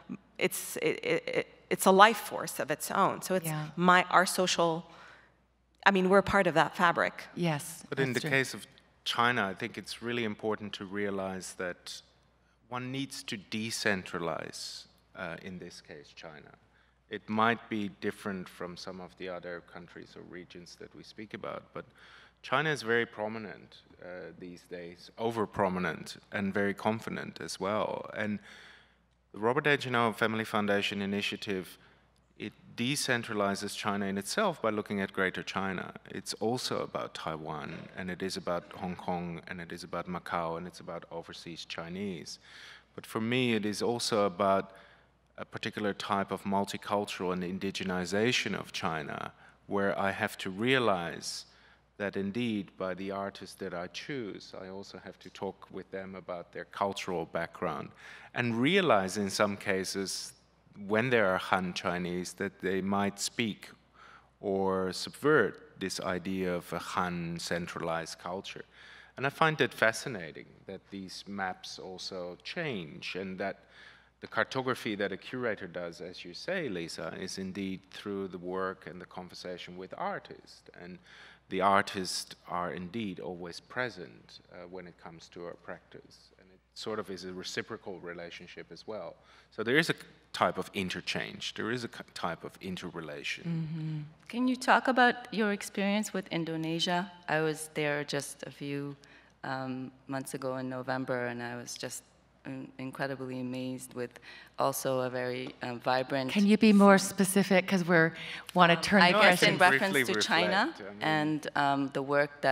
It's a life force of its own. So it's our social, I mean, we're part of that fabric. Yes. But in the case of China, I think it's really important to realize that one needs to decentralize, in this case, China. It might be different from some of the other countries or regions that we speak about, but China is very prominent these days, over-prominent, and very confident as well. And the Robert A. Genoa Family Foundation initiative, it decentralizes China in itself by looking at Greater China. It's also about Taiwan, and it is about Hong Kong, and it is about Macau, and it's about overseas Chinese. But for me, it is also about a particular type of multicultural and indigenization of China, where I have to realize that indeed, by the artists that I choose, I also have to talk with them about their cultural background, and realize in some cases, when there are Han Chinese, that they might speak or subvert this idea of a Han centralized culture. And I find it fascinating that these maps also change, and that the cartography that a curator does, as you say, Leeza, is indeed through the work and the conversation with artists. And the artists are indeed always present when it comes to our practice. And it sort of is a reciprocal relationship as well. So there is a type of interchange. There is a type of interrelation. Mm-hmm. Can you talk about your experience with Indonesia? I was there just a few months ago in November, and I was just incredibly amazed with also a very vibrant... Can you be more specific, because we want to turn I the guess question. in reference to China and the work that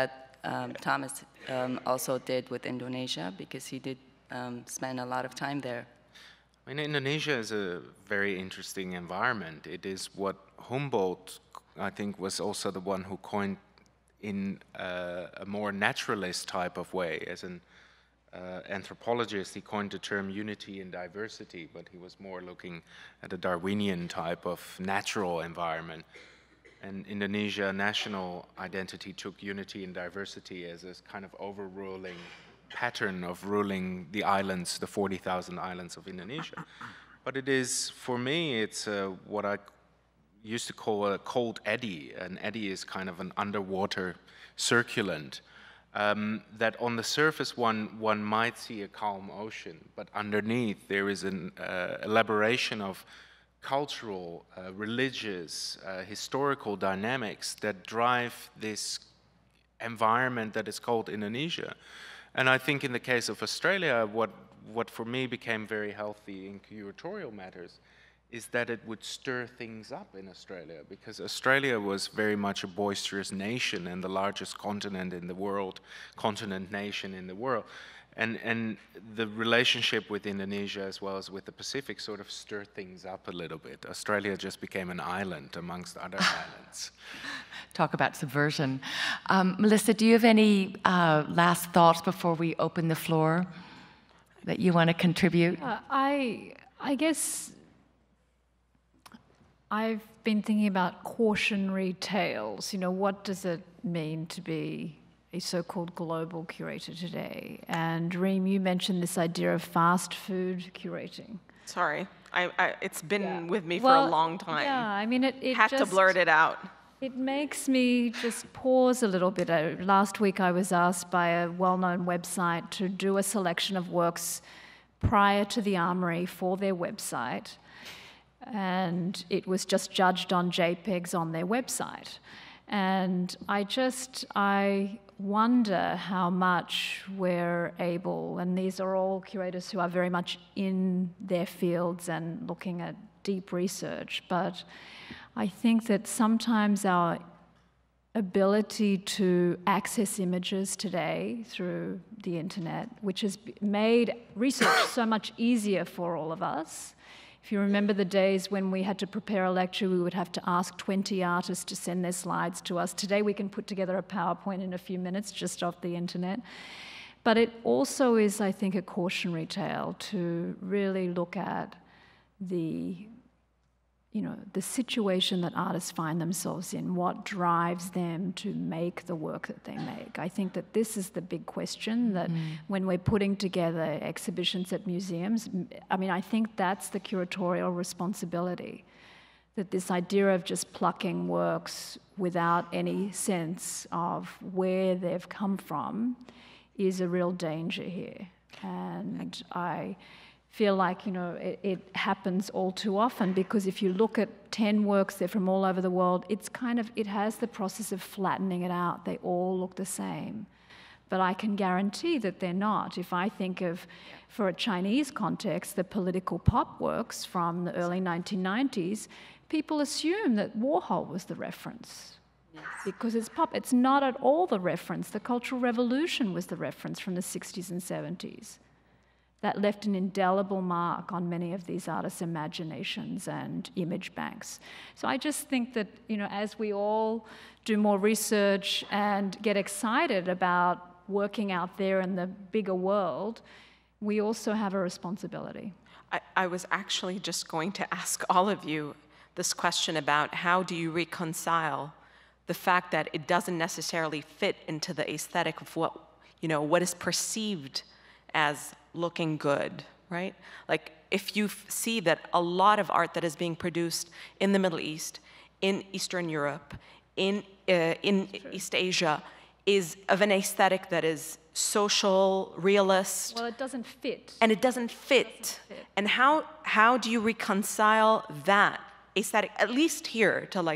Thomas also did with Indonesia, because he did spend a lot of time there. I mean, Indonesia is a very interesting environment. It is what Humboldt, I think, was also the one who coined in a more naturalist type of way. As an anthropologist, he coined the term unity and diversity, but he was more looking at a Darwinian type of natural environment. And Indonesia national identity took unity and diversity as a kind of overruling pattern of ruling the islands, the 40,000 islands of Indonesia. But it is, for me, it's what I used to call a cold eddy. An eddy is kind of an underwater circulant that on the surface one might see a calm ocean, but underneath there is an elaboration of cultural, religious, historical dynamics that drive this environment that is called Indonesia. And I think in the case of Australia, what for me became very healthy in curatorial matters is that it would stir things up in Australia, because Australia was very much a boisterous nation and the largest continent in the world, continent nation in the world. And the relationship with Indonesia as well as with the Pacific sort of stirred things up a little bit. Australia just became an island amongst other islands. Talk about subversion. Melissa, do you have any last thoughts before we open the floor that you want to contribute? I guess I've been thinking about cautionary tales. You know, what does it mean to be a so-called global curator today? And Reem, you mentioned this idea of fast food curating. Sorry, it's been with me for a long time. Yeah, I mean, it had just, to blurt it out. It makes me just pause a little bit. Last week I was asked by a well-known website to do a selection of works prior to the Armory for their website, and it was just judged on JPEGs on their website. And I wonder how much we're able, and these are all curators who are very much in their fields and looking at deep research, but I think that sometimes our ability to access images today through the internet, which has made research so much easier for all of us. If you remember the days when we had to prepare a lecture, we would have to ask 20 artists to send their slides to us. Today we can put together a PowerPoint in a few minutes just off the internet. But it also is, I think, a cautionary tale to really look at the situation that artists find themselves in, what drives them to make the work that they make. I think that this is the big question, that when we're putting together exhibitions at museums, I mean, I think that's the curatorial responsibility, that this idea of just plucking works without any sense of where they've come from is a real danger here. And I feel like, it happens all too often, because if you look at 10 works, they're from all over the world, it has the process of flattening it out. They all look the same. But I can guarantee that they're not. If I think of, for a Chinese context, the political pop works from the early 1990s, people assume that Warhol was the reference. Yes. Because it's pop. It's not at all the reference. The Cultural Revolution was the reference from the 60s and 70s. That left an indelible mark on many of these artists' imaginations and image banks. So I just think that, as we all do more research and get excited about working out there in the bigger world, we also have a responsibility. I was actually just going to ask all of you this question about how do you reconcile the fact that it doesn't necessarily fit into the aesthetic of what is perceived as looking good, right? Like, if you see that a lot of art that is being produced in the Middle East, in Eastern Europe, in East Asia, is of an aesthetic that is social, realist. Well, it doesn't fit. And it doesn't fit. And how do you reconcile that aesthetic, at least here, to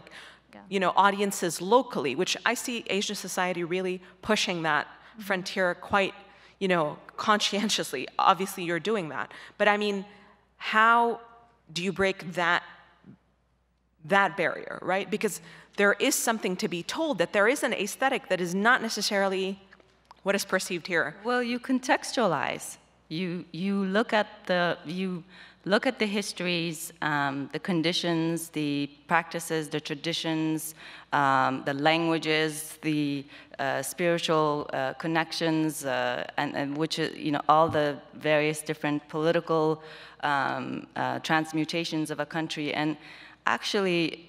audiences locally, which I see Asian society really pushing that frontier quite conscientiously. Obviously, you're doing that. But I mean, how do you break that barrier, right? Because there is something to be told, that there is an aesthetic that is not necessarily what is perceived here. Well, you contextualize. You look at the histories, the conditions, the practices, the traditions, the languages, the spiritual connections, and which is, all the various different political transmutations of a country. And actually,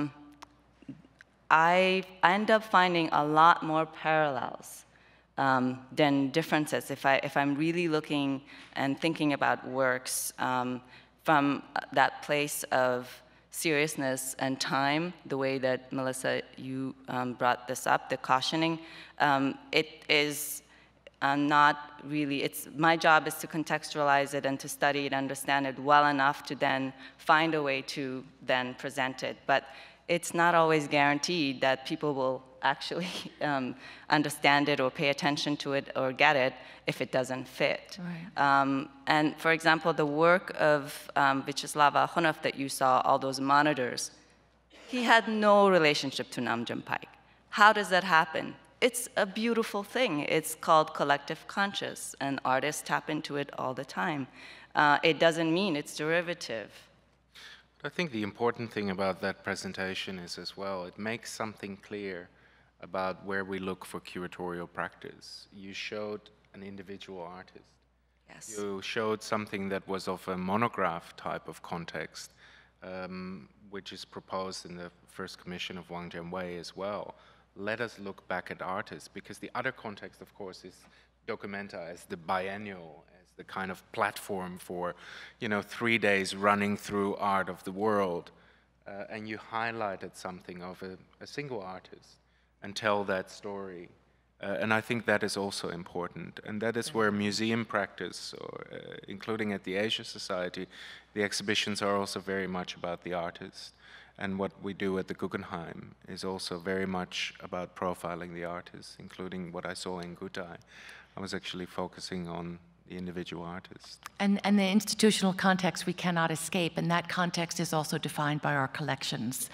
I end up finding a lot more parallels than differences if I'm really looking and thinking about works from that place of seriousness and time, the way that, Melissa, you brought this up, the cautioning. It is not really, my job is to contextualize it and to study it, understand it well enough to then find a way to then present it. But it's not always guaranteed that people will actually understand it or pay attention to it or get it if it doesn't fit. Right. And for example, the work of Vyacheslava Akhunov that you saw, all those monitors, he had no relationship to Nam June Paik. How does that happen? It's a beautiful thing. It's called collective conscious, and artists tap into it all the time. It doesn't mean it's derivative. I think the important thing about that presentation is as well, it makes something clear about where we look for curatorial practice. You showed an individual artist. Yes. You showed something that was of a monograph type of context, which is proposed in the first commission of Wang Jianwei as well. Let us look back at artists, because the other context, of course, is Documenta as the biennial, as the kind of platform for, 3 days running through art of the world. And you highlighted something of a single artist and tell that story. And I think that is also important. And that is where museum practice, or, including at the Asia Society, the exhibitions are also very much about the artist. And what we do at the Guggenheim is also very much about profiling the artists, including what I saw in Gutai. I was actually focusing on the individual artist. And the institutional context we cannot escape, and that context is also defined by our collections,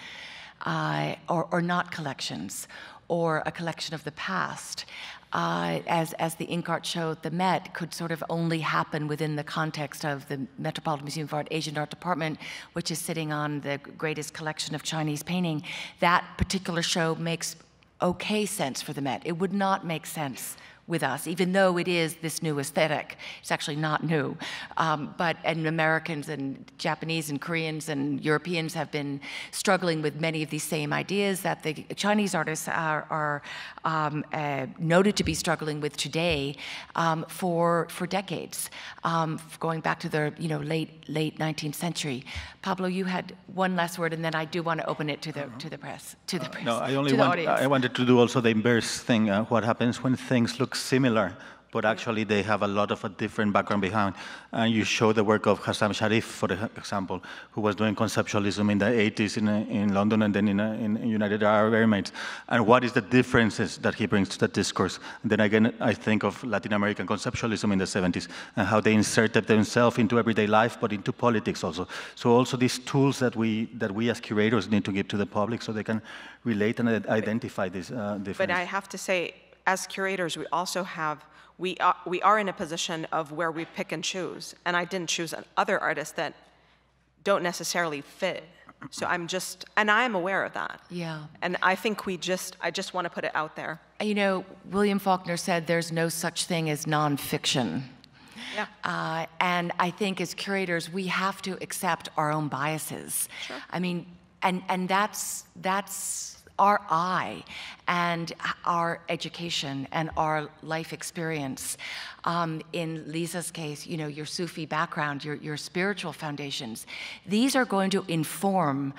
or not collections, or a collection of the past. As the ink art showed, the Met could sort of only happen within the context of the Metropolitan Museum of Art Asian Art Department, which is sitting on the greatest collection of Chinese painting. That particular show makes okay sense for the Met. It would not make sense with us, even though it is this new aesthetic. It's actually not new. And Americans and Japanese and Koreans and Europeans have been struggling with many of these same ideas that the Chinese artists are noted to be struggling with today for decades, going back to the late 19th century. Pablo, you had one last word, and then I do want to open it to the press, No, audience. I wanted to do also the inverse thing. What happens when things look similar, but actually they have a lot of a different background behind. And you show the work of Hassam Sharif, for example, who was doing conceptualism in the 80s in London and then in United Arab Emirates. And what is the differences that he brings to the discourse? And then again, I think of Latin American conceptualism in the 70s and how they inserted themselves into everyday life, but into politics also. So also these tools that we as curators need to give to the public so they can relate and identify these differences. But I have to say, as curators, we also have, we are in a position of where we pick and choose. And I didn't choose other artists that don't necessarily fit. So I am aware of that. Yeah. And I think I just want to put it out there. William Faulkner said there's no such thing as nonfiction. Yeah. And I think as curators, we have to accept our own biases. Sure. I mean, and that's our eye and our education and our life experience. In Leeza's case, your Sufi background, your spiritual foundations, these are going to inform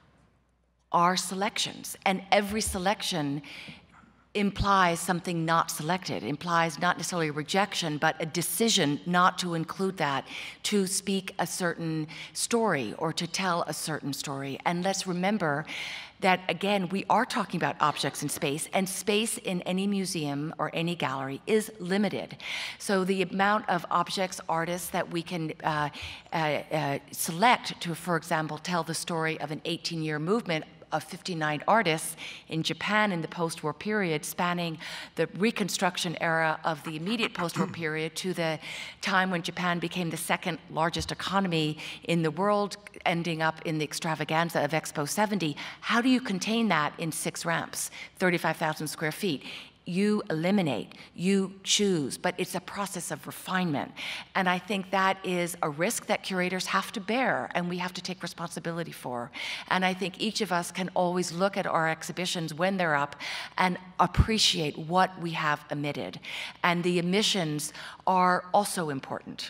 our selections. And every selection implies something not selected, implies not necessarily a rejection, but a decision not to include that, to speak a certain story or to tell a certain story. And let's remember that, again, we are talking about objects in space, and space in any museum or any gallery is limited. So the amount of objects, artists that we can select to, for example, tell the story of an 18-year movement of 59 artists in Japan in the post-war period, spanning the Reconstruction era of the immediate post-war period to the time when Japan became the second largest economy in the world, ending up in the extravaganza of Expo 70. How do you contain that in 6 ramps, 35,000 square feet? You eliminate, you choose, but it's a process of refinement. And I think that is a risk that curators have to bear and we have to take responsibility for. And I think each of us can always look at our exhibitions when they're up and appreciate what we have emitted. And the emissions are also important.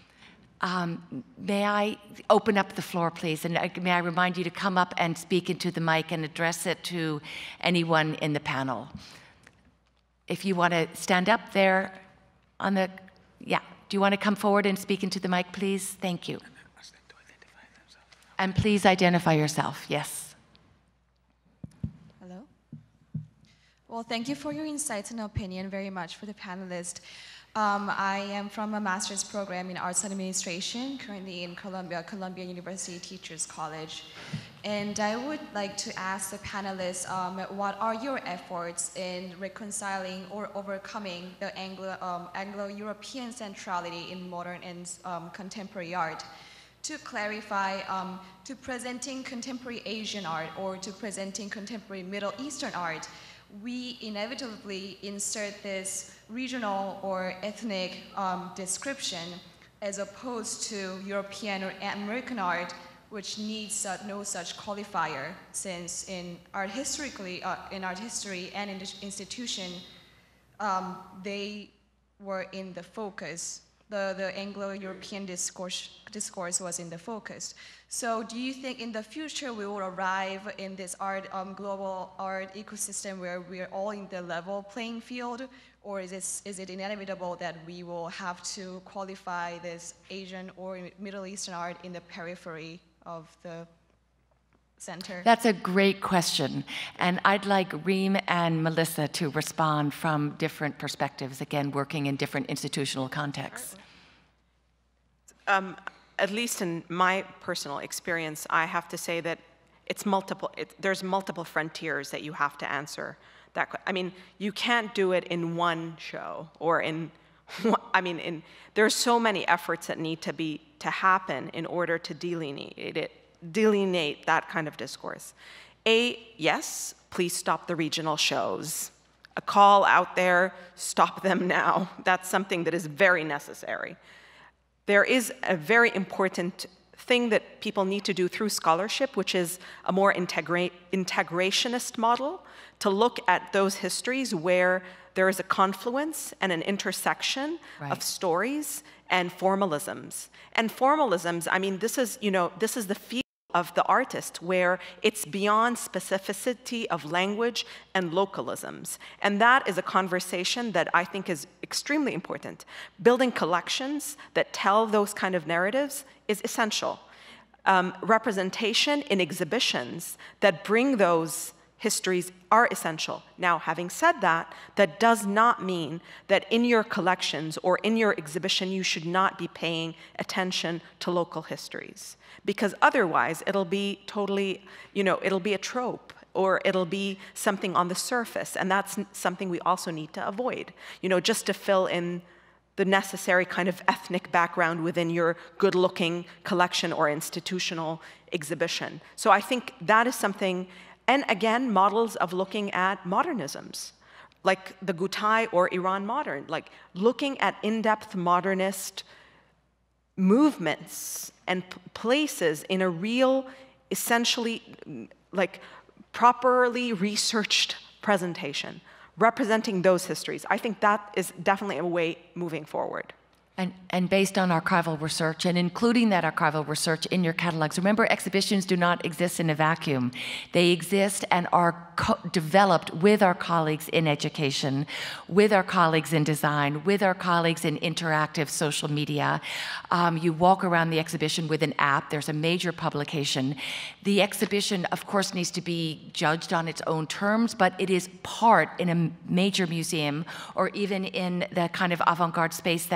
May I open up the floor, please? And may I remind you to come up and speak into the mic and address it to anyone in the panel. If you want to stand up there on the, yeah. Do you want to come forward and speak into the mic, please? Thank you. And please identify yourself, yes. Hello. Well, thank you for your insights and opinion very much for the panelists. I am from a master's program in arts and administration, currently in Columbia University Teachers College. And I would like to ask the panelists, what are your efforts in reconciling or overcoming the Anglo-European centrality in modern and contemporary art? To clarify, to presenting contemporary Asian art or to presenting contemporary Middle Eastern art, we inevitably insert this regional or ethnic description as opposed to European or American art, which needs no such qualifier, since in art history and in the institution, they were in the focus. The Anglo-European discourse was in the focus. So do you think in the future we will arrive in this global art ecosystem where we're all in the level playing field, or is it inevitable that we will have to qualify this Asian or Middle Eastern art in the periphery of the center? That's a great question. And I'd like Reem and Melissa to respond from different perspectives, again, working in different institutional contexts. At least in my personal experience, I have to say that there's multiple frontiers that you have to answer. I mean, you can't do it in one show or there's so many efforts that need to happen in order to delineate that kind of discourse. Yes, please stop the regional shows. A call out there, stop them now. That's something that is very necessary. There is a very important thing that people need to do through scholarship, which is a more integrationist model, to look at those histories where there is a confluence and an intersection of stories and formalisms. And formalisms, I mean, this is the field of the artist where it's beyond specificity of language and localisms. And that is a conversation that I think is extremely important. Building collections that tell those kind of narratives is essential. Representation in exhibitions that bring those histories are essential. Now, having said that, that does not mean that in your collections or in your exhibition you should not be paying attention to local histories. Because otherwise it'll be totally, it'll be a trope, or it'll be something on the surface, and that's something we also need to avoid, just to fill in the necessary kind of ethnic background within your good-looking collection or institutional exhibition. So I think that is something. And again, models of looking at modernisms, like the Gutai or Iran Modern, like looking at in-depth modernist movements and places in a real, essentially, like properly researched presentation, representing those histories. I think that is definitely a way moving forward. And based on archival research, and including that archival research in your catalogs. Remember, exhibitions do not exist in a vacuum. They exist and are developed with our colleagues in education, with our colleagues in design, with our colleagues in interactive social media. You walk around the exhibition with an app. There's a major publication. The exhibition, of course, needs to be judged on its own terms, but it is part in a major museum, or even in the kind of avant-garde space that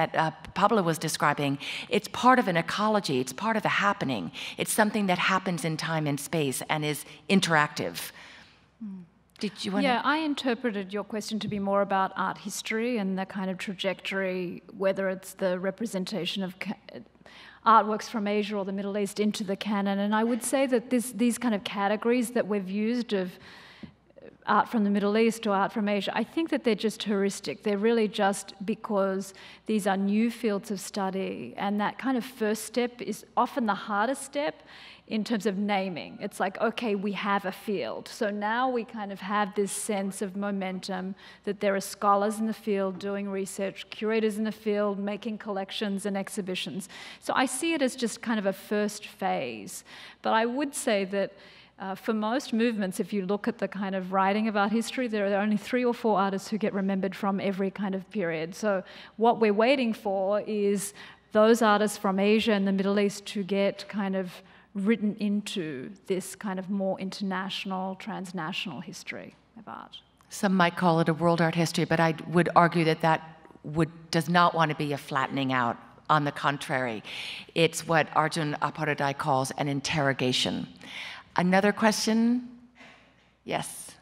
Pablo was describing, it's part of an ecology, it's part of a happening. It's something that happens in time and space and is interactive. Did you want Yeah, I interpreted your question to be more about art history and the kind of trajectory, whether it's the representation of artworks from Asia or the Middle East into the canon. And I would say that these kind of categories that we've used of art from the Middle East or art from Asia, I think that they're just heuristic. They're really just because these are new fields of study, and that kind of first step is often the hardest step in terms of naming. It's like, okay, we have a field. So now we kind of have this sense of momentum that there are scholars in the field doing research, curators in the field making collections and exhibitions. So I see it as just kind of a first phase. But I would say that for most movements, if you look at the kind of writing of art history, there are only 3 or 4 artists who get remembered from every kind of period. So what we're waiting for is those artists from Asia and the Middle East to get kind of written into this kind of more international, transnational history of art. Some might call it a world art history, but I would argue that does not want to be a flattening out. On the contrary, it's what Arjun Apparadai calls an interrogation. Another question? Yes.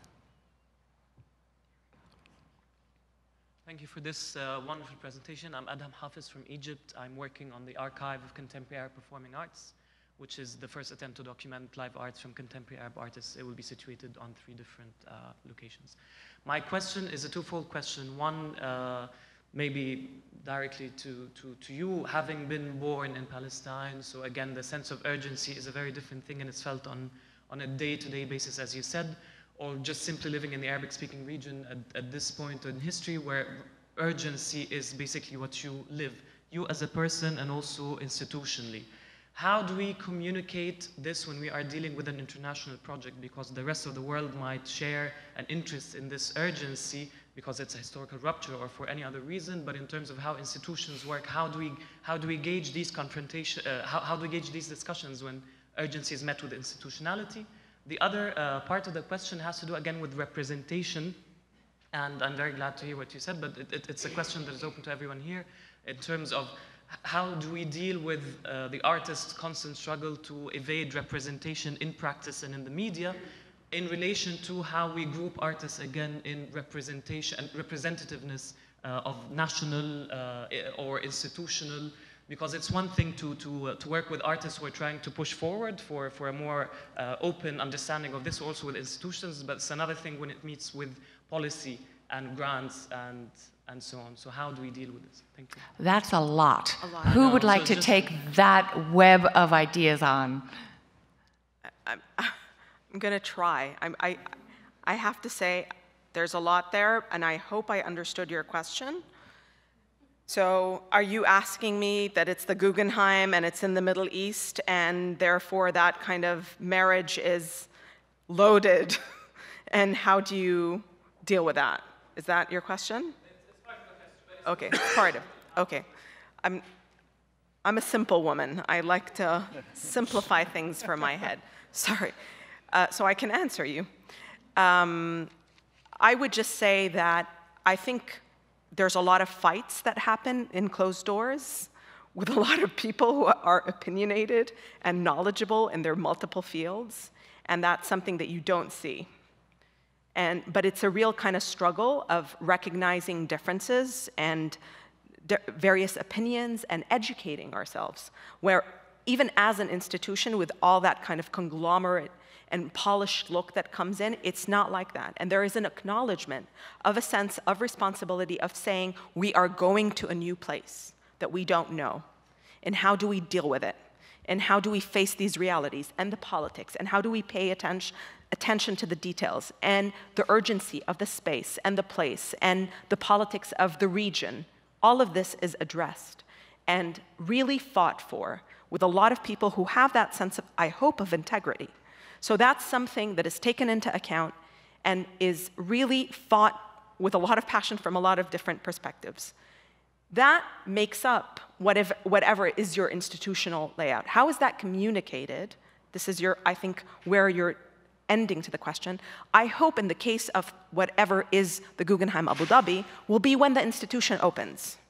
Thank you for this wonderful presentation. I'm Adham Hafiz from Egypt. I'm working on the Archive of Contemporary Arab Performing Arts, which is the first attempt to document live arts from contemporary Arab artists. It will be situated on 3 different locations. My question is a twofold question. One, maybe directly to you, having been born in Palestine. So again, the sense of urgency is a very different thing, and it's felt on a day-to-day basis, as you said, or just simply living in the Arabic-speaking region at this point in history where urgency is basically what you live, you as a person and also institutionally. How do we communicate this when we are dealing with an international project? Because the rest of the world might share an interest in this urgency because it's a historical rupture or for any other reason, but in terms of how institutions work, how do we gauge these confrontation, how do we gauge these discussions when urgency is met with institutionality? The other part of the question has to do again with representation, and I'm very glad to hear what you said, but it's a question that is open to everyone here in terms of how do we deal with the artist's constant struggle to evade representation in practice and in the media in relation to how we group artists again in representation and representativeness of national or institutional, because it's one thing to work with artists who are trying to push forward for a more open understanding of this also with institutions, but it's another thing when it meets with policy and grants and so on. So how do we deal with this? Thank you. That's a lot. Who would like to take that web of ideas on? I'm going to try. I have to say there's a lot there, and I hope I understood your question. So are you asking me that it's the Guggenheim and it's in the Middle East, and therefore that kind of marriage is loaded, and how do you deal with that? Is that your question? Okay, it's part of it. Okay. I'm a simple woman. I like to simplify things for my head. Sorry. So I can answer you. I would just say that I think there's a lot of fights that happen in closed doors with a lot of people who are opinionated and knowledgeable in their multiple fields, and that's something that you don't see. But it's a real kind of struggle of recognizing differences and various opinions and educating ourselves, where even as an institution with all that kind of conglomerate and polished look that comes in, it's not like that. And there is an acknowledgement of a sense of responsibility of saying we are going to a new place that we don't know. And how do we deal with it? And how do we face these realities and the politics? And how do we pay attention to the details and the urgency of the space and the place and the politics of the region? All of this is addressed and really fought for with a lot of people who have that sense of, I hope, of integrity. So that's something that is taken into account and is really fought with a lot of passion from a lot of different perspectives. That makes up whatever is your institutional layout. How is that communicated? This is I think, where you're ending to the question. I hope in the case of whatever is the Guggenheim Abu Dhabi will be when the institution opens.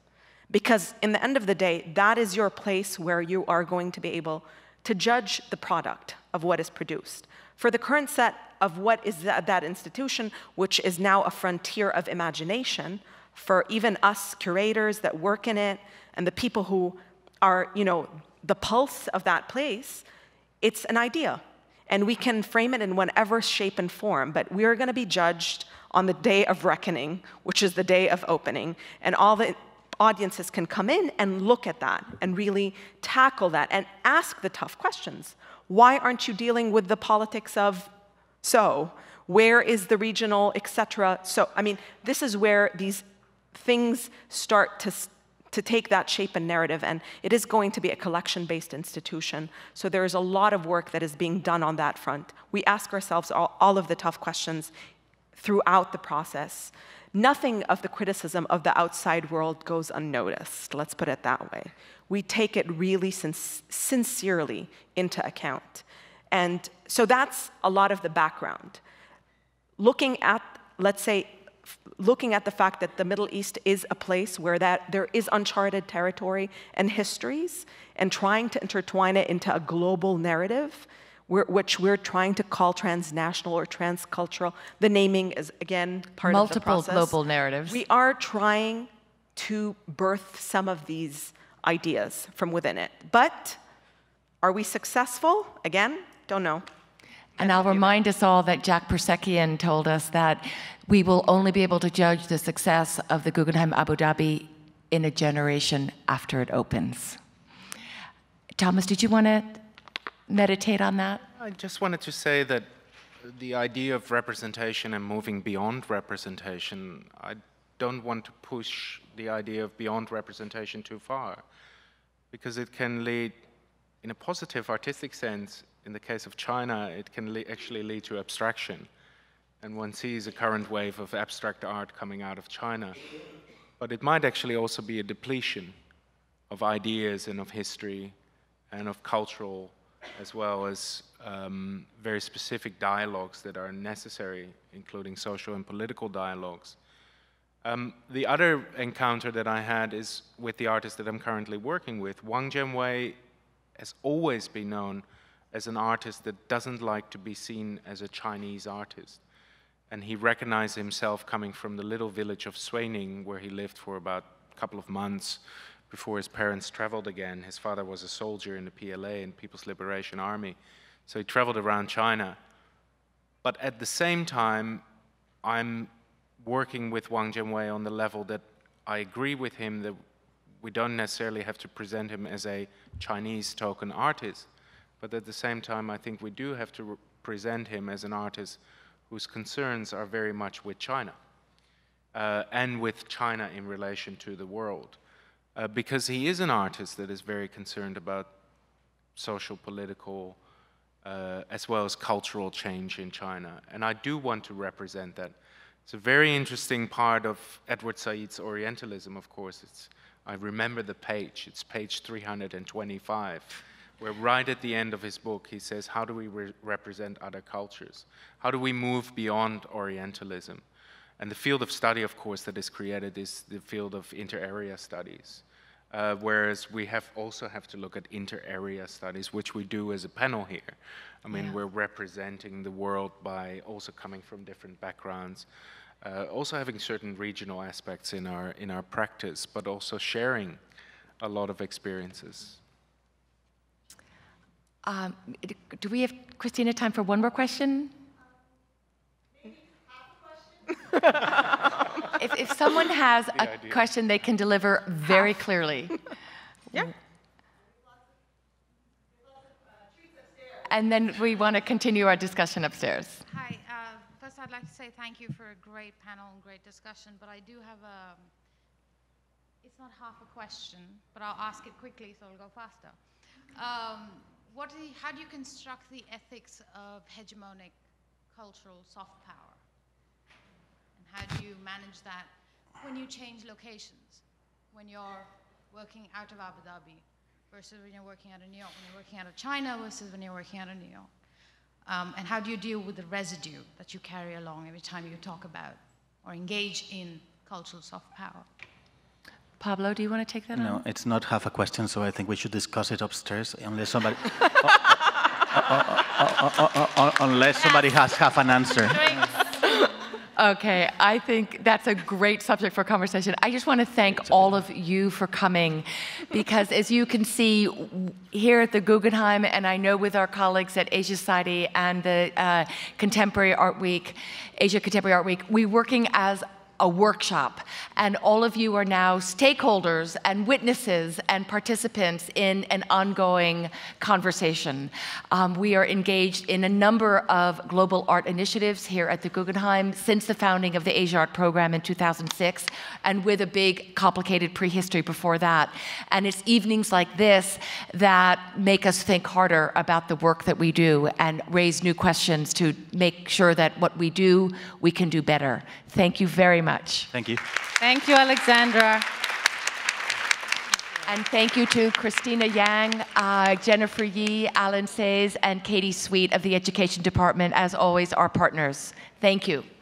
Because in the end of the day, that is your place where you are going to be able to judge the product of what is produced. For the current set of what is that institution, which is now a frontier of imagination, for even us curators that work in it, and the people who are, the pulse of that place, it's an idea. And we can frame it in whatever shape and form, but we are going to be judged on the day of reckoning, which is the day of opening, and all the audiences can come in and look at that and really tackle that and ask the tough questions. Why aren't you dealing with the politics of so? Where is the regional, et cetera? So, I mean, this is where these things start to take that shape and narrative, and it is going to be a collection-based institution. So there is a lot of work that is being done on that front. We ask ourselves all of the tough questions throughout the process. Nothing of the criticism of the outside world goes unnoticed, let's put it that way. We take it really sincerely into account. And so that's a lot of the background. Looking at, let's say, looking at the fact that the Middle East is a place where there is uncharted territory and histories, and trying to intertwine it into a global narrative, which we're trying to call transnational or transcultural. The naming is, again, part of the process. Multiple global narratives. We are trying to birth some of these ideas from within it. But are we successful? Again, don't know. And I'll remind us all that Jack Persekian told us that we will only be able to judge the success of the Guggenheim Abu Dhabi in a generation after it opens. Thomas, did you want to meditate on that? I just wanted to say that the idea of representation and moving beyond representation, I don't want to push the idea of beyond representation too far, because it can lead, in a positive artistic sense, in the case of China, it can actually lead to abstraction. And one sees a current wave of abstract art coming out of China. But it might actually also be a depletion of ideas and of history and of cultural, as well as very specific dialogues that are necessary, including social and political dialogues. The other encounter that I had is with the artist that I'm currently working with. Wang Jianwei has always been known as an artist that doesn't like to be seen as a Chinese artist. And he recognized himself coming from the little village of Suining, where he lived for about a couple of months before his parents traveled again. His father was a soldier in the PLA, in People's Liberation Army. So he traveled around China. But at the same time, I'm working with Wang Jianwei on the level that I agree with him that we don't necessarily have to present him as a Chinese token artist. But at the same time, I think we do have to present him as an artist whose concerns are very much with China, and with China in relation to the world. Because he is an artist that is very concerned about social, political, as well as cultural change in China. And I do want to represent that. It's a very interesting part of Edward Said's Orientalism, of course. I remember the page, it's page 325. Where right at the end of his book, he says, how do we represent other cultures? How do we move beyond Orientalism? And the field of study, of course, that is created is the field of inter-area studies. Whereas we also have to look at inter-area studies, which we do as a panel here. I mean, we're representing the world by also coming from different backgrounds, also having certain regional aspects in our practice, but also sharing a lot of experiences. Do we have, Christina, time for one more question? Maybe half a question? if someone has a question, they can deliver very clearly. Yeah. And then we want to continue our discussion upstairs. Hi. First, I'd like to say thank you for a great panel and great discussion, but I do have it's not half a question, but I'll ask it quickly so it'll go faster. How do you construct the ethics of hegemonic cultural soft power? And how do you manage that when you change locations? When you're working out of Abu Dhabi versus when you're working out of New York, when you're working out of China versus when you're working out of New York? And how do you deal with the residue that you carry along every time you talk about or engage in cultural soft power? Pablo, do you want to take that on? No, it's not half a question, so I think we should discuss it upstairs, unless somebody, unless somebody has half an answer. Okay, I think that's a great subject for conversation. I just want to thank all of you for coming, because as you can see here at the Guggenheim, and I know with our colleagues at Asia Society and the Contemporary Art Week, Asia Contemporary Art Week, we're working as a workshop, and all of you are now stakeholders and witnesses and participants in an ongoing conversation. We are engaged in a number of global art initiatives here at the Guggenheim since the founding of the Asia Art Program in 2006, and with a big, complicated prehistory before that. And it's evenings like this that make us think harder about the work that we do and raise new questions to make sure that what we do, we can do better. Thank you very much. Thank you. Thank you, Alexandra. And thank you to Christina Yang, Jennifer Yee, Alan Says, and Katie Sweet of the Education Department, as always, our partners. Thank you.